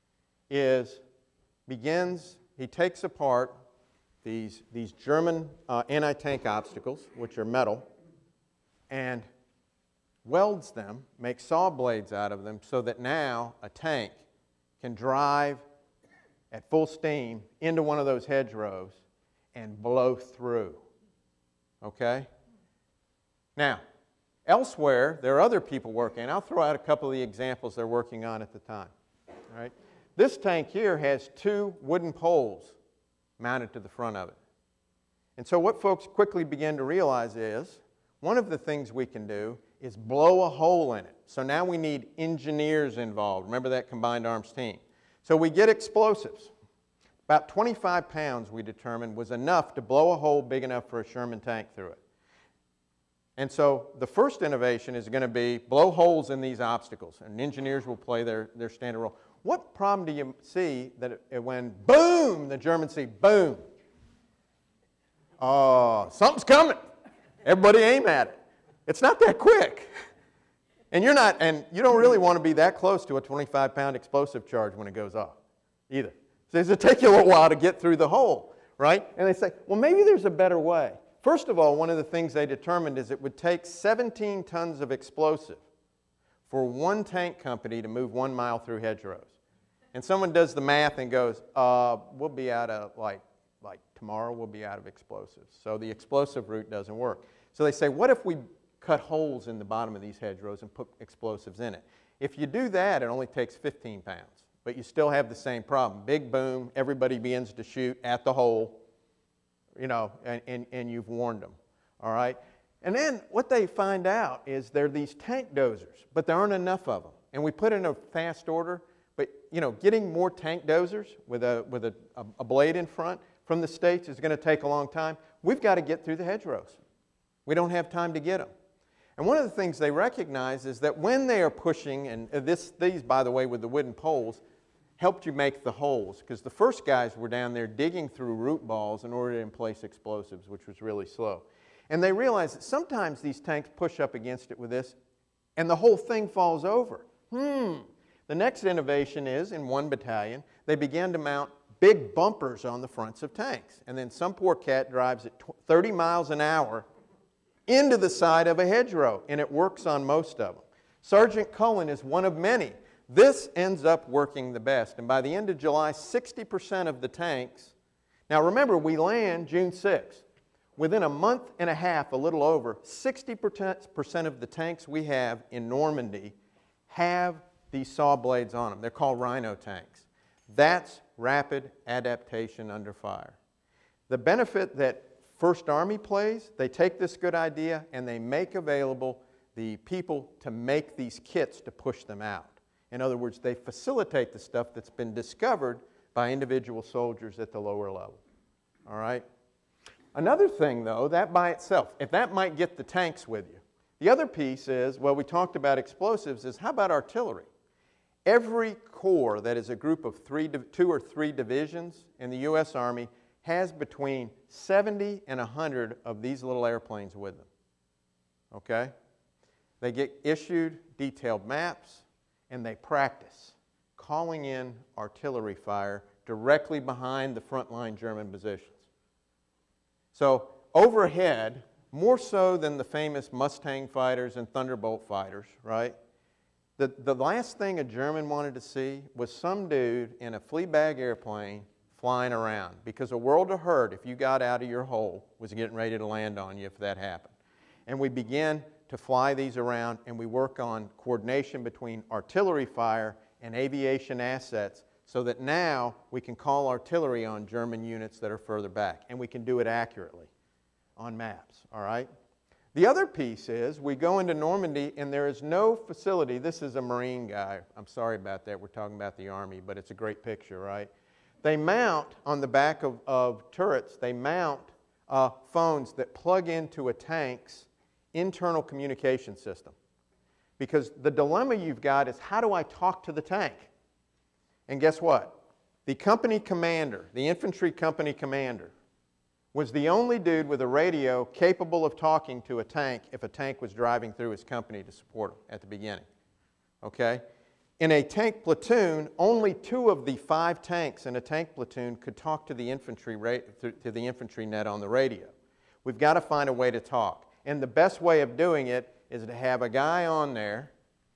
is begins, he takes apart these, these German uh, anti-tank obstacles, which are metal, and welds them, makes saw blades out of them, so that now a tank can drive at full steam into one of those hedgerows and blow through. Okay? Now, elsewhere, there are other people working. I'll throw out a couple of the examples they're working on at the time. All right? This tank here has two wooden poles mounted to the front of it. And so what folks quickly begin to realize is, one of the things we can do is blow a hole in it. So now we need engineers involved. Remember that combined arms team. So we get explosives. About twenty-five pounds, we determined, was enough to blow a hole big enough for a Sherman tank through it. And so the first innovation is going to be blow holes in these obstacles, and engineers will play their, their standard role. What problem do you see that it, when boom, the Germans see boom? Oh, something's coming. Everybody aim at it. It's not that quick. And you're not, and you don't really want to be that close to a twenty-five pound explosive charge when it goes off either. So it'll take you a little while to get through the hole, right? And they say, well, maybe there's a better way. First of all, one of the things they determined is it would take seventeen tons of explosive for one tank company to move one mile through hedgerows. And someone does the math and goes, uh, we'll be out of, like, like tomorrow we'll be out of explosives. So the explosive route doesn't work. So they say, what if we cut holes in the bottom of these hedgerows and put explosives in it? If you do that, it only takes fifteen pounds. But you still have the same problem. Big boom, everybody begins to shoot at the hole, you know, and, and, and you've warned them, all right? And then what they find out is there are these tank dozers, but there aren't enough of them. And we put in a fast order, but, you know, getting more tank dozers with a, with a, a, a blade in front from the States is going to take a long time. We've got to get through the hedgerows. We don't have time to get them. And one of the things they recognize is that when they are pushing, and this, these, by the way, with the wooden poles, helped you make the holes, because the first guys were down there digging through root balls in order to emplace explosives, which was really slow. And they realized that sometimes these tanks push up against it with this, and the whole thing falls over. Hmm. The next innovation is, in one battalion, they began to mount big bumpers on the fronts of tanks. And then some poor cat drives at thirty miles an hour into the side of a hedgerow, and it works on most of them. Sergeant Cullen is one of many. This ends up working the best, and by the end of July, sixty percent of the tanks, now remember, we land June sixth. Within a month and a half, a little over, sixty percent of the tanks we have in Normandy have these saw blades on them. They're called rhino tanks. That's rapid adaptation under fire. The benefit that First Army plays, they take this good idea and they make available the people to make these kits to push them out. In other words, they facilitate the stuff that's been discovered by individual soldiers at the lower level. All right? Another thing, though, that by itself, if that might get the tanks with you. The other piece is, well, we talked about explosives, is how about artillery? Every corps that is a group of three, two or three divisions in the U S Army has between seventy and one hundred of these little airplanes with them. Okay? They get issued detailed maps and they practice calling in artillery fire directly behind the frontline German positions. So overhead, more so than the famous Mustang fighters and Thunderbolt fighters, right? The, the last thing a German wanted to see was some dude in a flea bag airplane flying around, because a world of hurt, if you got out of your hole, was getting ready to land on you if that happened. And we began to fly these around, and we work on coordination between artillery fire and aviation assets, so that now we can call artillery on German units that are further back, and we can do it accurately on maps, all right? The other piece is we go into Normandy and there is no facility. This is a Marine guy. I'm sorry about that. We're talking about the Army, but it's a great picture, right? They mount on the back of, of turrets, they mount uh, phones that plug into a tank's internal communication system. Because the dilemma you've got is, how do I talk to the tank? And guess what? The company commander, the infantry company commander, was the only dude with a radio capable of talking to a tank if a tank was driving through his company to support him at the beginning. Okay? In a tank platoon, only two of the five tanks in a tank platoon could talk to the infantry to the infantry net on the radio. We've got to find a way to talk. And the best way of doing it is to have a guy on there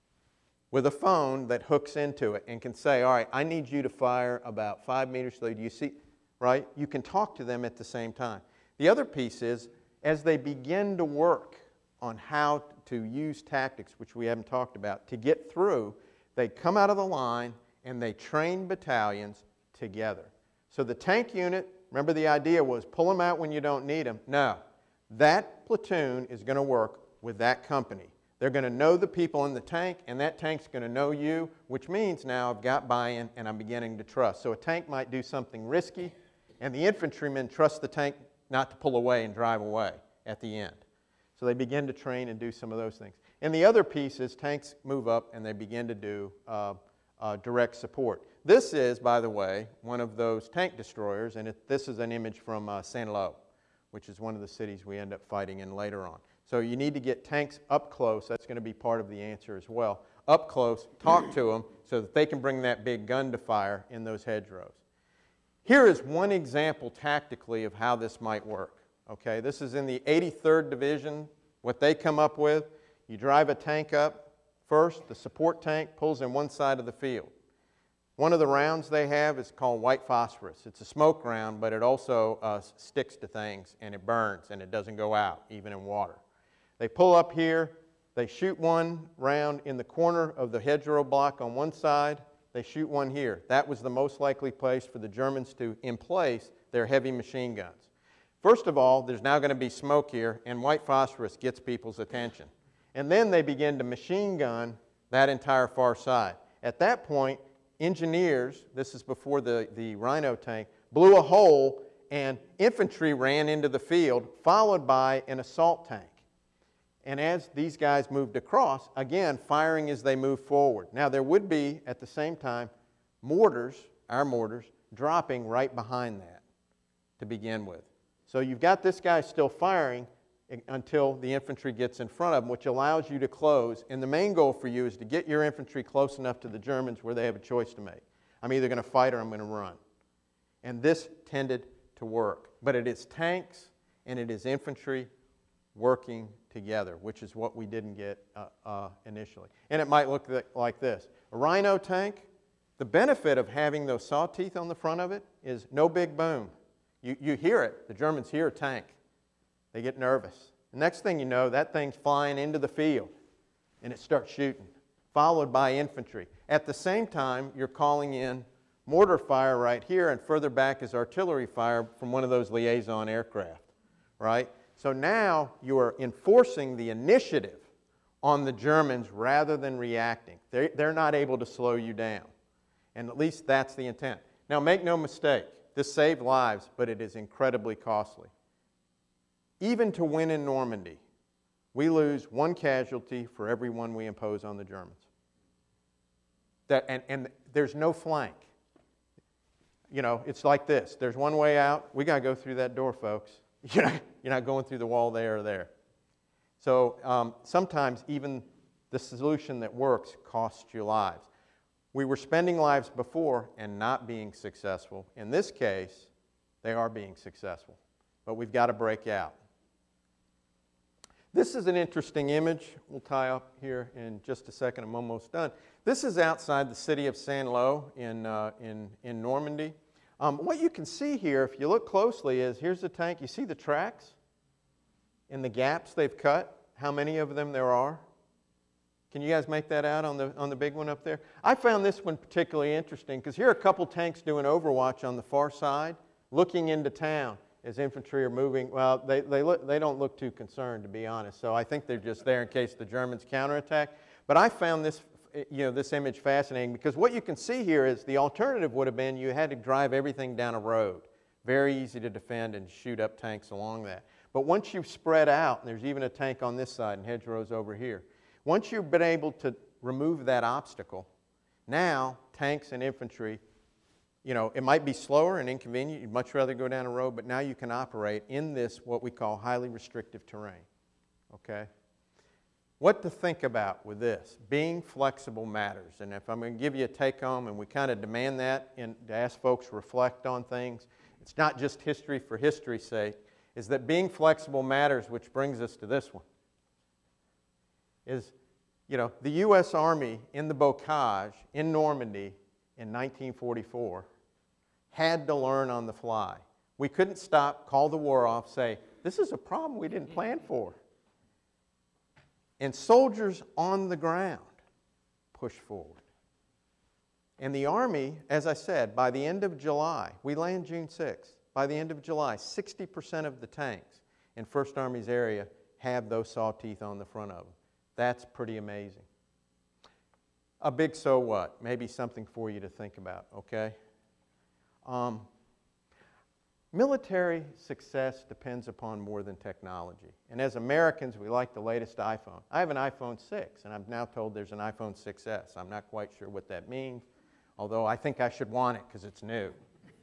with a phone that hooks into it and can say, all right, I need you to fire about five meters slow. Do you see? Right? You can talk to them at the same time. The other piece is, as they begin to work on how to use tactics, which we haven't talked about, to get through, they come out of the line and they train battalions together. So the tank unit, remember the idea was pull them out when you don't need them. No. That platoon is going to work with that company. They're going to know the people in the tank, and that tank's going to know you, which means now I've got buy-in and I'm beginning to trust. So a tank might do something risky, and the infantrymen trust the tank not to pull away and drive away at the end. So they begin to train and do some of those things. And the other piece is tanks move up and they begin to do uh, uh, direct support. This is, by the way, one of those tank destroyers, and it, this is an image from uh, Saint-Lô, which is one of the cities we end up fighting in later on. So you need to get tanks up close. That's going to be part of the answer as well. Up close, talk to them so that they can bring that big gun to fire in those hedgerows. Here is one example tactically of how this might work. Okay, this is in the eighty-third Division, what they come up with. You drive a tank up first, the support tank pulls in one side of the field. One of the rounds they have is called white phosphorus. It's a smoke round, but it also uh, sticks to things and it burns and it doesn't go out, even in water. They pull up here, they shoot one round in the corner of the hedgerow block on one side, they shoot one here. That was the most likely place for the Germans to emplace their heavy machine guns. First of all, there's now going to be smoke here, and white phosphorus gets people's attention. And then they begin to machine gun that entire far side. At that point, engineers, this is before the, the Rhino tank, blew a hole and infantry ran into the field, followed by an assault tank. And as these guys moved across, again, firing as they move forward. Now, there would be, at the same time, mortars, our mortars, dropping right behind that to begin with. So you've got this guy still firing until the infantry gets in front of them, which allows you to close. And the main goal for you is to get your infantry close enough to the Germans where they have a choice to make. I'm either going to fight or I'm going to run. And this tended to work. But it is tanks and it is infantry working together, which is what we didn't get uh, uh, initially. And it might look like this. A Rhino tank, the benefit of having those saw teeth on the front of it is no big boom. You, you hear it. The Germans hear a tank. They get nervous. The next thing you know, that thing's flying into the field, and it starts shooting, followed by infantry. At the same time, you're calling in mortar fire right here, and further back is artillery fire from one of those liaison aircraft, right? So now you are enforcing the initiative on the Germans rather than reacting. They're, they're not able to slow you down. And at least that's the intent. Now, make no mistake, this saved lives, but it is incredibly costly. Even to win in Normandy, we lose one casualty for every one we impose on the Germans. That, and, and there's no flank. You know, it's like this. There's one way out. We got to go through that door, folks. You're not, you're not going through the wall there or there. So um, sometimes even the solution that works costs you lives. We were spending lives before and not being successful. In this case, they are being successful. But we've got to break out. This is an interesting image. We'll tie up here in just a second. I'm almost done. This is outside the city of Saint-Lô in, uh, in, in Normandy. Um, what you can see here, if you look closely, is here's the tank. You see the tracks and the gaps they've cut? How many of them there are? Can you guys make that out on the, on the big one up there? I found this one particularly interesting because here are a couple tanks doing overwatch on the far side, looking into town as infantry are moving. Well, they, they, look, they don't look too concerned, to be honest, so I think they're just there in case the Germans counterattack. But I found this, you know, this image fascinating because what you can see here is the alternative would have been you had to drive everything down a road. Very easy to defend and shoot up tanks along that. But once you've spread out, and there's even a tank on this side and hedgerows over here, once you've been able to remove that obstacle, now tanks and infantry, you know, it might be slower and inconvenient. You'd much rather go down a road, but now you can operate in this, what we call highly restrictive terrain, okay? What to think about with this? Being flexible matters. And if I'm going to give you a take-home, and we kind of demand that and to ask folks to reflect on things, it's not just history for history's sake, is that being flexible matters, which brings us to this one. Is, you know, the U S Army in the Bocage in Normandy in nineteen forty-four had to learn on the fly. We couldn't stop, call the war off, say, this is a problem we didn't plan for. And soldiers on the ground pushed forward. And the Army, as I said, by the end of July, we land June sixth, by the end of July, sixty percent of the tanks in First Army's area have those saw teeth on the front of them. That's pretty amazing. A big so what? Maybe something for you to think about, okay? Um, military success depends upon more than technology. And as Americans, we like the latest iPhone. I have an iPhone six, and I'm now told there's an iPhone six S. I'm not quite sure what that means, although I think I should want it because it's new.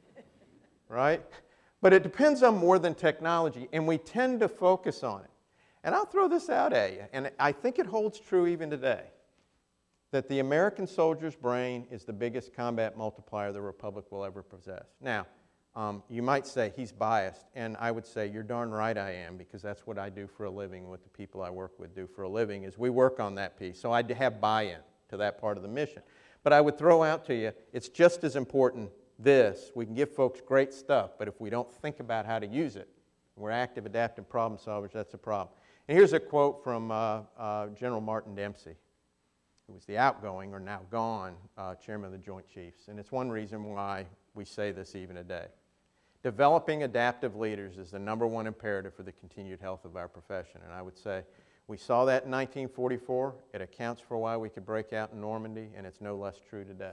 Right? But it depends on more than technology, and we tend to focus on it. And I'll throw this out at you, and I think it holds true even today, that the American soldier's brain is the biggest combat multiplier the Republic will ever possess. Now, um, you might say he's biased, and I would say you're darn right I am, because that's what I do for a living, what the people I work with do for a living, is we work on that piece. So I have buy-in to that part of the mission. But I would throw out to you, it's just as important this. We can give folks great stuff, but if we don't think about how to use it, we're active, adaptive problem solvers, that's a problem. And here's a quote from uh, uh, General Martin Dempsey, who was the outgoing, or now gone, uh, chairman of the Joint Chiefs. And it's one reason why we say this even today. Developing adaptive leaders is the number one imperative for the continued health of our profession. And I would say we saw that in nineteen forty-four. It accounts for why we could break out in Normandy, and it's no less true today.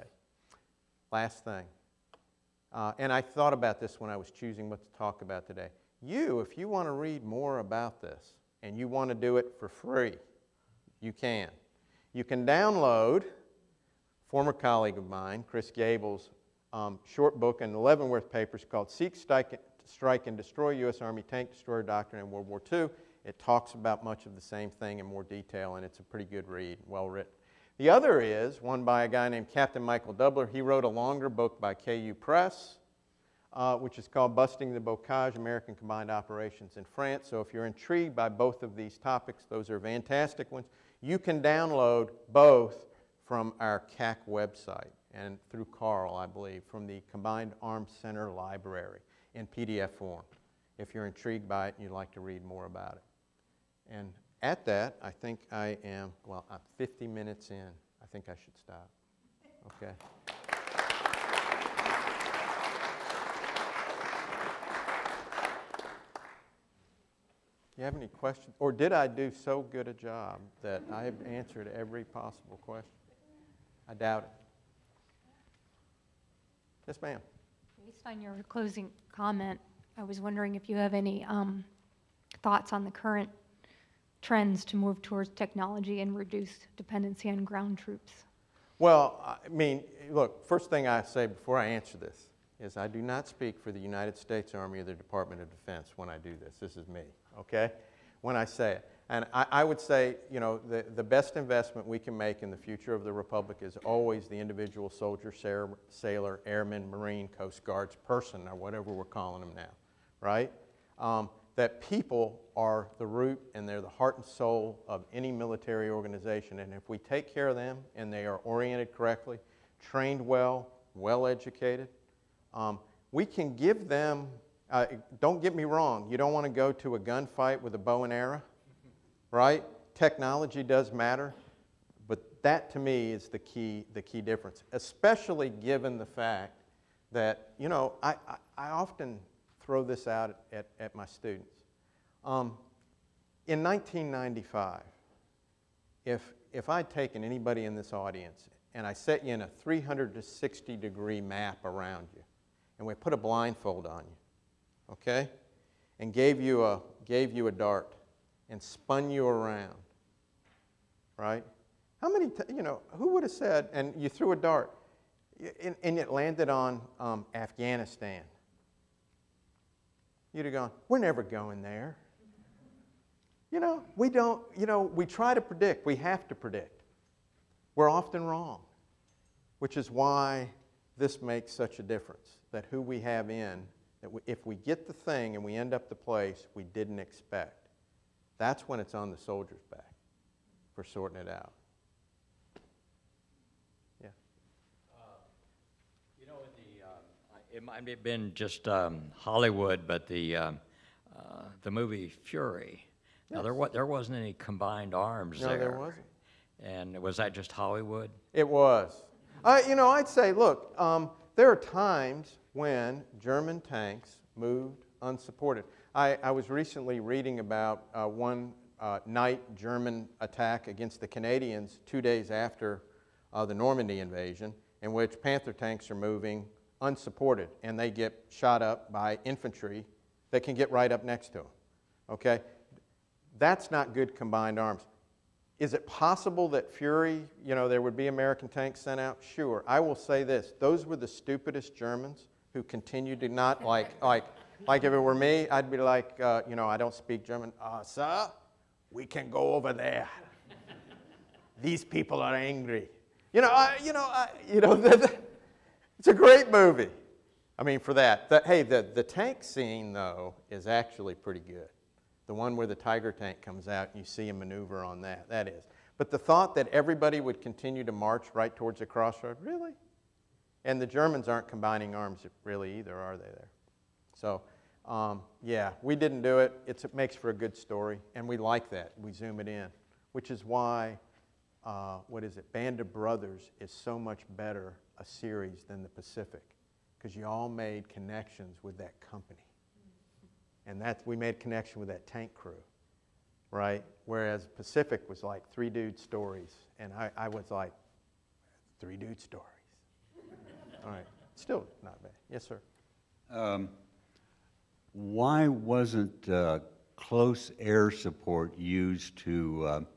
Last thing. Uh, and I thought about this when I was choosing what to talk about today. You, if you want to read more about this, and you want to do it for free, you can. You can download former colleague of mine, Chris Gable's um, short book in the Leavenworth papers called Seek, Strike, Strike, and Destroy U S Army Tank Destroyer Doctrine in World War Two. It talks about much of the same thing in more detail, and it's a pretty good read, well written. The other is one by a guy named Captain Michael Doubler. He wrote a longer book by K U Press, uh, which is called Busting the Bocage, American Combined Operations in France. So if you're intrigued by both of these topics, those are fantastic ones. You can download both from our C A C website and through Carl, I believe, from the Combined Arms Center Library in P D F form, if you're intrigued by it and you'd like to read more about it. And at that, I think I am, well, I'm fifty minutes in. I think I should stop. Okay. You have any questions? Or did I do so good a job that I have answered every possible question? I doubt it. Yes, ma'am. Based on your closing comment, I was wondering if you have any um, thoughts on the current trends to move towards technology and reduce dependency on ground troops. Well, I mean, look, first thing I say before I answer this is I do not speak for the United States Army or the Department of Defense when I do this. This is me, okay, when I say it. And I, I would say, you know, the, the best investment we can make in the future of the Republic is always the individual soldier, sailor, sailor airman, Marine, Coast Guards person, or whatever we're calling them now, right? Um, that people are the root and they're the heart and soul of any military organization. And if we take care of them and they are oriented correctly, trained well, well-educated, um, we can give them, uh, don't get me wrong, you don't want to go to a gunfight with a bow and arrow, right? Technology does matter, but that to me is the key, the key difference, especially given the fact that, you know, I, I, I often throw this out at, at, at my students. Um, in nineteen ninety-five, if, if I'd taken anybody in this audience and I set you in a three hundred sixty degree map around you, and we put a blindfold on you, okay, and gave you a, gave you a dart and spun you around, right? How many, t you know, who would have said, and you threw a dart, and, and it landed on um, Afghanistan. You'd have gone, we're never going there. You know, we don't, you know, we try to predict. We have to predict. We're often wrong, which is why this makes such a difference, that who we have in, that we, if we get the thing and we end up the place we didn't expect, that's when it's on the soldier's back for sorting it out. Yeah. Uh, you know, in the, um, it might have been just um, Hollywood, but the, um, uh, the movie Fury, yes. Now there, wa there wasn't any combined arms no, there. No, there wasn't. And was that just Hollywood? It was. Uh, you know, I'd say, look, um, there are times when German tanks moved unsupported. I, I was recently reading about uh, one uh, night German attack against the Canadians two days after uh, the Normandy invasion, in which Panther tanks are moving unsupported, and they get shot up by infantry that can get right up next to them. Okay? That's not good combined arms. Is it possible that Fury, you know, there would be American tanks sent out? Sure. I will say this. Those were the stupidest Germans who continued to not, like, like, like if it were me, I'd be like, uh, you know, I don't speak German. Uh, sir, we can go over there. These people are angry. You know, I, you know, I, you know, the, the, it's a great movie. I mean, for that. The, hey, the, the tank scene, though, is actually pretty good. The one where the Tiger tank comes out and you see a maneuver on that, that is. But the thought that everybody would continue to march right towards the crossroad, really? And the Germans aren't combining arms really either, are they there? So, um, yeah, we didn't do it. It's, it makes for a good story, and we like that. We zoom it in, which is why, uh, what is it, Band of Brothers is so much better a series than the Pacific, because you all made connections with that company. And that's, we made connection with that tank crew, right? Whereas Pacific was like three dude stories, and I, I was like, three dude stories. All right, still not bad. Yes, sir. Um, why wasn't uh, close air support used to uh,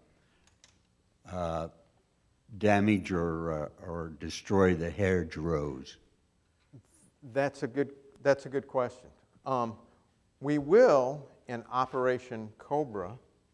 uh, damage or, uh, or destroy the hedgerows? That's a good, that's a good question. Um, We will, in Operation Cobra,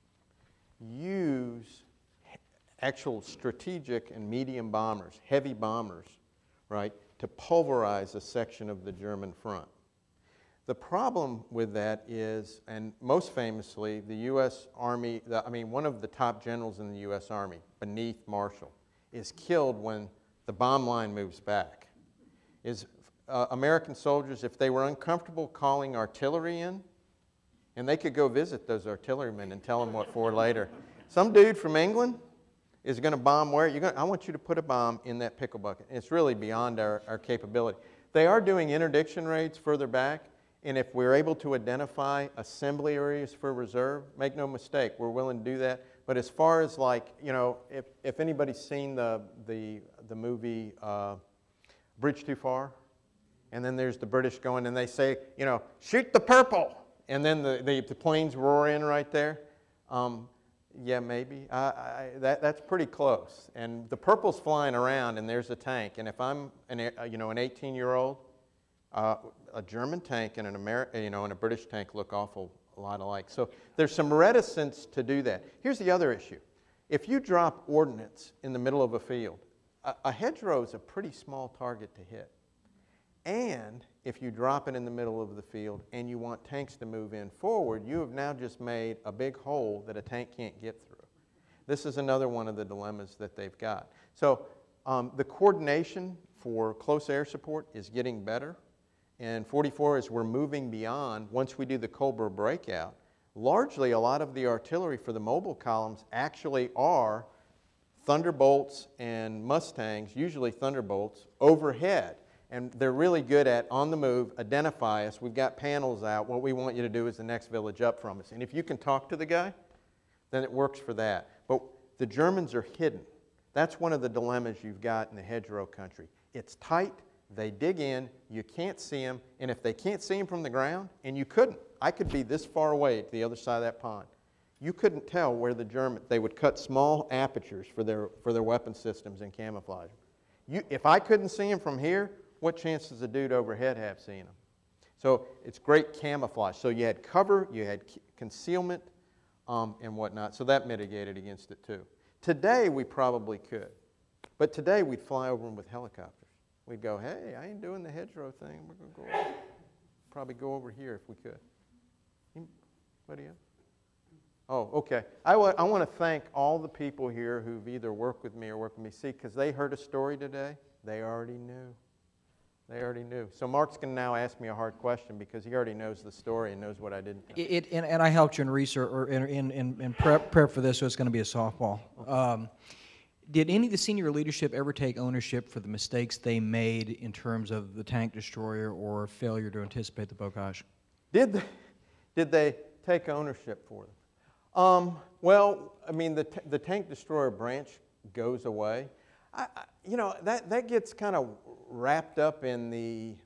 use actual strategic and medium bombers, heavy bombers, right, to pulverize a section of the German front. The problem with that is, and most famously, the U S Army, the, I mean, one of the top generals in the U S Army, beneath Marshall, is killed when the bomb line moves back. Is Uh, American soldiers, if they were uncomfortable calling artillery in, and they could go visit those artillerymen and tell them what for later. Some dude from England is going to bomb where? You're gonna, I want you to put a bomb in that pickle bucket. It's really beyond our, our capability. They are doing interdiction raids further back, And if we're able to identify assembly areas for reserve, make no mistake, we're willing to do that. But as far as like, you know, if, if anybody's seen the, the, the movie uh, Bridge Too Far, and then there's the British going and they say, you know, shoot the purple, and then the, the, the planes roar in right there. Um, yeah, maybe. I, I, that, that's pretty close. And the purple's flying around and there's a tank. And if I'm an, you know, an eighteen-year-old, uh, a German tank and an Ameri- you know, and a British tank look awful a lot alike. So there's some reticence to do that. Here's the other issue. If you drop ordnance in the middle of a field, a, a hedgerow is a pretty small target to hit. And if you drop it in the middle of the field and you want tanks to move in forward, you have now just made a big hole that a tank can't get through. This is another one of the dilemmas that they've got. So um, the coordination for close air support is getting better. And forty-four, as we're moving beyond, once we do the Cobra breakout, largely a lot of the artillery for the mobile columns actually are Thunderbolts and Mustangs, usually Thunderbolts, overhead. And they're really good at, on the move, identify us. We've got panels out. What we want you to do is the next village up from us. And if you can talk to the guy, then it works for that. But the Germans are hidden. That's one of the dilemmas you've got in the hedgerow country. It's tight. They dig in. You can't see them. And if they can't see them from the ground, and you couldn't, I could be this far away to the other side of that pond. You couldn't tell where the German, they would cut small apertures for their, for their weapon systems and camouflage. You, if I couldn't see them from here, what chance does a dude overhead have seeing them? So it's great camouflage. So you had cover, you had concealment, um, and whatnot. So that mitigated against it too. Today we probably could. But today we'd fly over them with helicopters. We'd go, hey, I ain't doing the hedgerow thing. We're going to go over. Probably go over here if we could. Anybody else? Oh, okay. I, w I want to thank all the people here who've either worked with me or worked with me. See, because they heard a story today, they already knew. They already knew. So Mark's going to now ask me a hard question because he already knows the story and knows what I didn't know. It, and, and I helped you in research or in, in, in, in prep, prep for this, so it's going to be a softball. Okay. Um, did any of the senior leadership ever take ownership for the mistakes they made in terms of the tank destroyer or failure to anticipate the bocage? Did they, did they take ownership for them? Um, well, I mean, the, t the tank destroyer branch goes away. I, I, you know, that, that gets kind of wrapped up in the,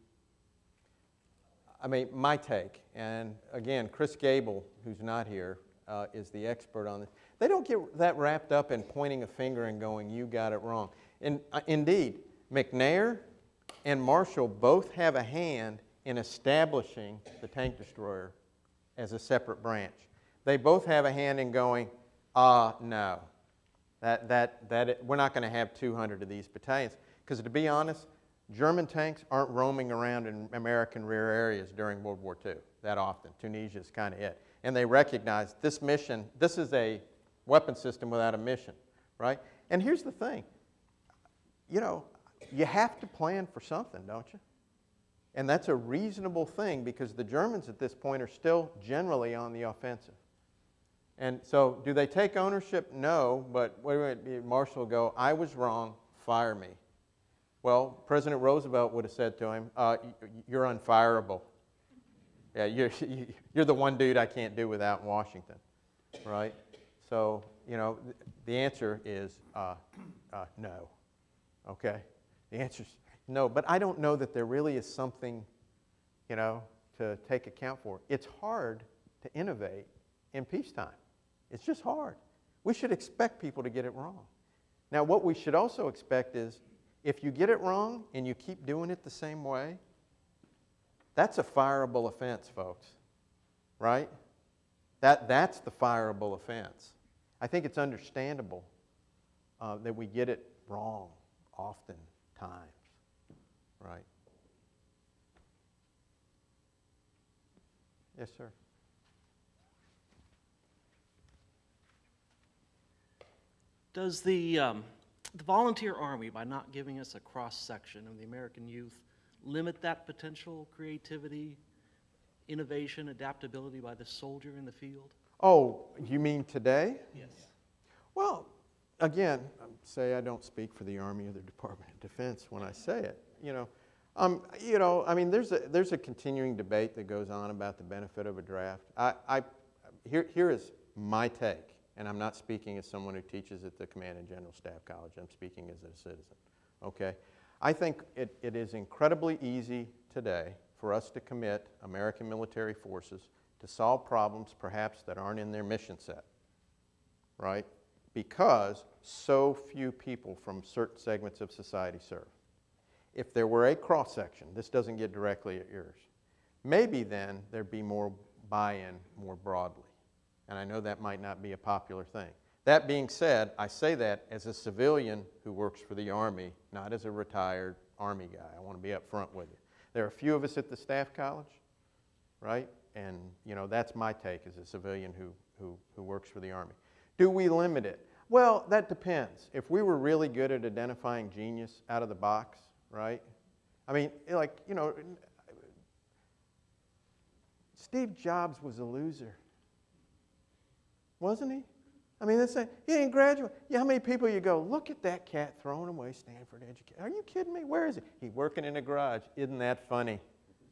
I mean, my take. And again, Chris Gable, who's not here, uh, is the expert on this. They don't get that wrapped up in pointing a finger and going, you got it wrong. And uh, indeed, McNair and Marshall both have a hand in establishing the tank destroyer as a separate branch. They both have a hand in going, uh, no, that, that, that it, we're not going to have two hundred of these battalions. Because to be honest, German tanks aren't roaming around in American rear areas during World War Two that often. Tunisia is kind of it. And they recognize this mission, this is a weapon system without a mission, right? And here's the thing. You know, you have to plan for something, don't you? And that's a reasonable thing because the Germans at this point are still generally on the offensive. And so do they take ownership? No, but Marshall will go, I was wrong, fire me. Well, President Roosevelt would have said to him, uh, you're unfireable. Yeah, you're, you're the one dude I can't do without in Washington, right? So, you know, the answer is uh, uh, no, okay? The answer is no, but I don't know that there really is something, you know, to take account for. It's hard to innovate in peacetime. It's just hard. We should expect people to get it wrong. Now, what we should also expect is if you get it wrong and you keep doing it the same way, that's a fireable offense, folks, right? That, that's the fireable offense. I think it's understandable uh, that we get it wrong oftentimes, right? Yes, sir. Does the, um, the volunteer army, by not giving us a cross-section of the American youth, limit that potential creativity, innovation, adaptability by the soldier in the field? Oh, you mean today? Yes. Well, again, say I don't speak for the Army or the Department of Defense when I say it. You know, Um, you know, I mean, there's a, there's a continuing debate that goes on about the benefit of a draft. I, I, here, here is my take, and I'm not speaking as someone who teaches at the Command and General Staff College. I'm speaking as a citizen, okay? I think it, it is incredibly easy today for us to commit American military forces to solve problems perhaps that aren't in their mission set, right? Because so few people from certain segments of society serve. If there were a cross-section, this doesn't get directly at yours, maybe then there'd be more buy-in more broadly. And I know that might not be a popular thing. That being said, I say that as a civilian who works for the Army, not as a retired Army guy. I want to be up front with you. There are a few of us at the Staff College, right? And, you know, that's my take as a civilian who, who, who works for the Army. Do we limit it? Well, that depends. If we were really good at identifying genius out of the box, right? I mean, like, you know, Steve Jobs was a loser, wasn't he? I mean, that's a, he didn't graduate. Yeah, how many people you go, look at that cat throwing away Stanford education. Are you kidding me? Where is he? He's working in a garage. Isn't that funny?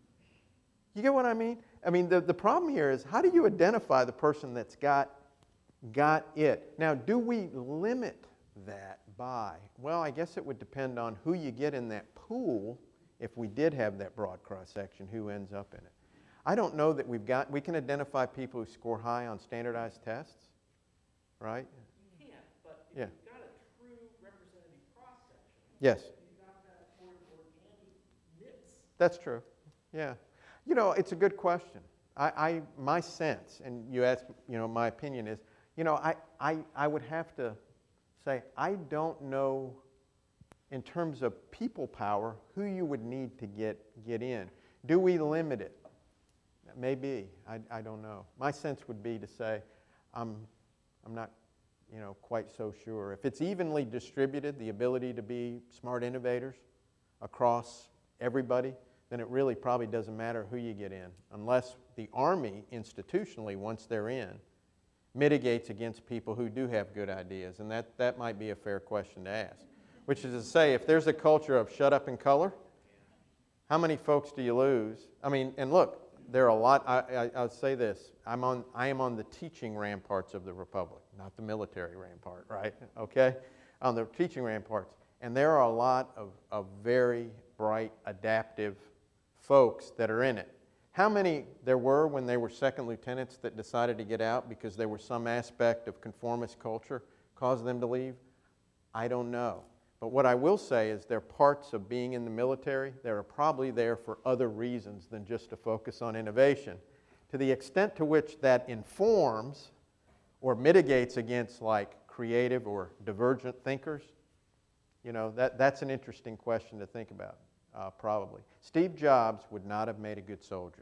You get what I mean? I mean, the, the problem here is how do you identify the person that's got, got it? Now, do we limit that by? Well, I guess it would depend on who you get in that pool if we did have that broad cross-section, who ends up in it. I don't know that we've got, we can identify people who score high on standardized tests, right? You can, but if yeah. you've got a true representative cross-section, yes. you've got that organic mix. That's true, yeah. You know, it's a good question. I, I my sense, and you asked, you know, my opinion is, you know, I, I, I would have to say, I don't know in terms of people power who you would need to get, get in. Do we limit it? Maybe. I, I don't know. My sense would be to say, I'm, I'm not, you know, quite so sure. If it's evenly distributed, the ability to be smart innovators across everybody, then it really probably doesn't matter who you get in, unless the Army institutionally, once they're in, mitigates against people who do have good ideas. And that, that might be a fair question to ask. Which is to say, if there's a culture of shut up and color, how many folks do you lose? I mean, and look, there are a lot, I, I, I'll say this, I'm on, I am on the teaching ramparts of the Republic, not the military rampart, right? Okay? On the teaching ramparts. And there are a lot of, of very bright, adaptive folks that are in it. How many there were when they were second lieutenants that decided to get out because there was some aspect of conformist culture caused them to leave? I don't know. But what I will say is there are parts of being in the military that are probably there for other reasons than just to focus on innovation. To the extent to which that informs or mitigates against like creative or divergent thinkers, you know, that, that's an interesting question to think about, uh, probably. Steve Jobs would not have made a good soldier.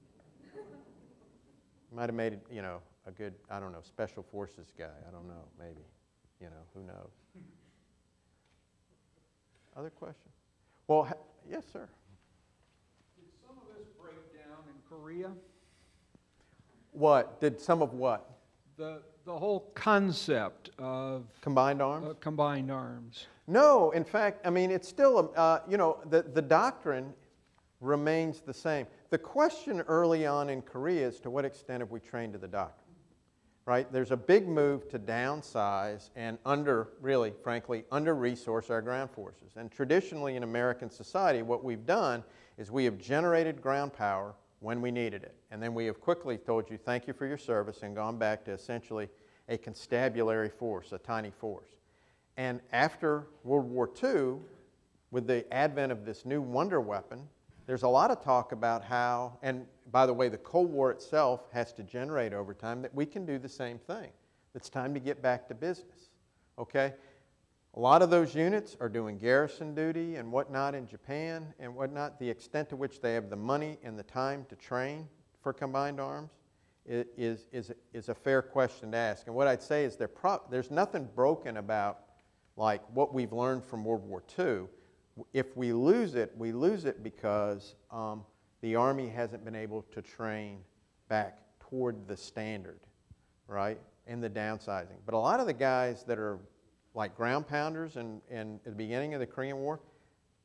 Might have made, you know, a good, I don't know, special forces guy. I don't know, maybe. You know, who knows? Other question? Well, ha yes, sir. Did some of this break down in Korea? What? Did some of what? The, the whole concept of combined arms? Uh, combined arms. No, in fact, I mean, it's still, uh, you know, the, the doctrine remains the same. The question early on in Korea is to what extent have we trained to the doctrine? Right? There's a big move to downsize and under, really, frankly, under-resource our ground forces. And traditionally in American society, what we've done is we have generated ground power when we needed it. And then we have quickly told you, thank you for your service, and gone back to essentially a constabulary force, a tiny force. And after World War Two, with the advent of this new wonder weapon, there's a lot of talk about how, and by the way, the Cold War itself has to generate over time, that we can do the same thing. It's time to get back to business, okay? A lot of those units are doing garrison duty and whatnot in Japan and whatnot. The extent to which they have the money and the time to train for combined arms is, is, is a fair question to ask. And what I'd say is pro there's nothing broken about like what we've learned from World War Two. If we lose it, we lose it because um, the Army hasn't been able to train back toward the standard, right, in the downsizing. But a lot of the guys that are like ground pounders and, and at the beginning of the Korean War,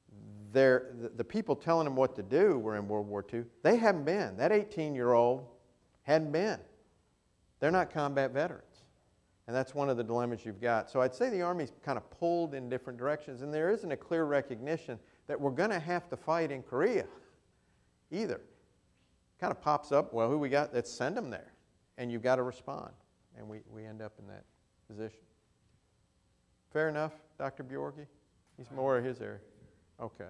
they're, the, the people telling them what to do were in World War Two. They haven't been. That eighteen-year-old hadn't been. They're not combat veterans. And that's one of the dilemmas you've got. So I'd say the Army's kind of pulled in different directions, and there isn't a clear recognition that we're going to have to fight in Korea either. Kind of pops up, well, who we got? Let's send them there. And you've got to respond. And we, we end up in that position. Fair enough, Doctor Bjorgi? He's more of his area. Okay.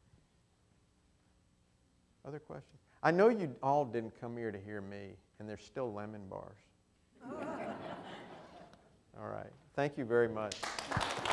Other questions? I know you all didn't come here to hear me, and there's still lemon bars. All right. Thank you very much.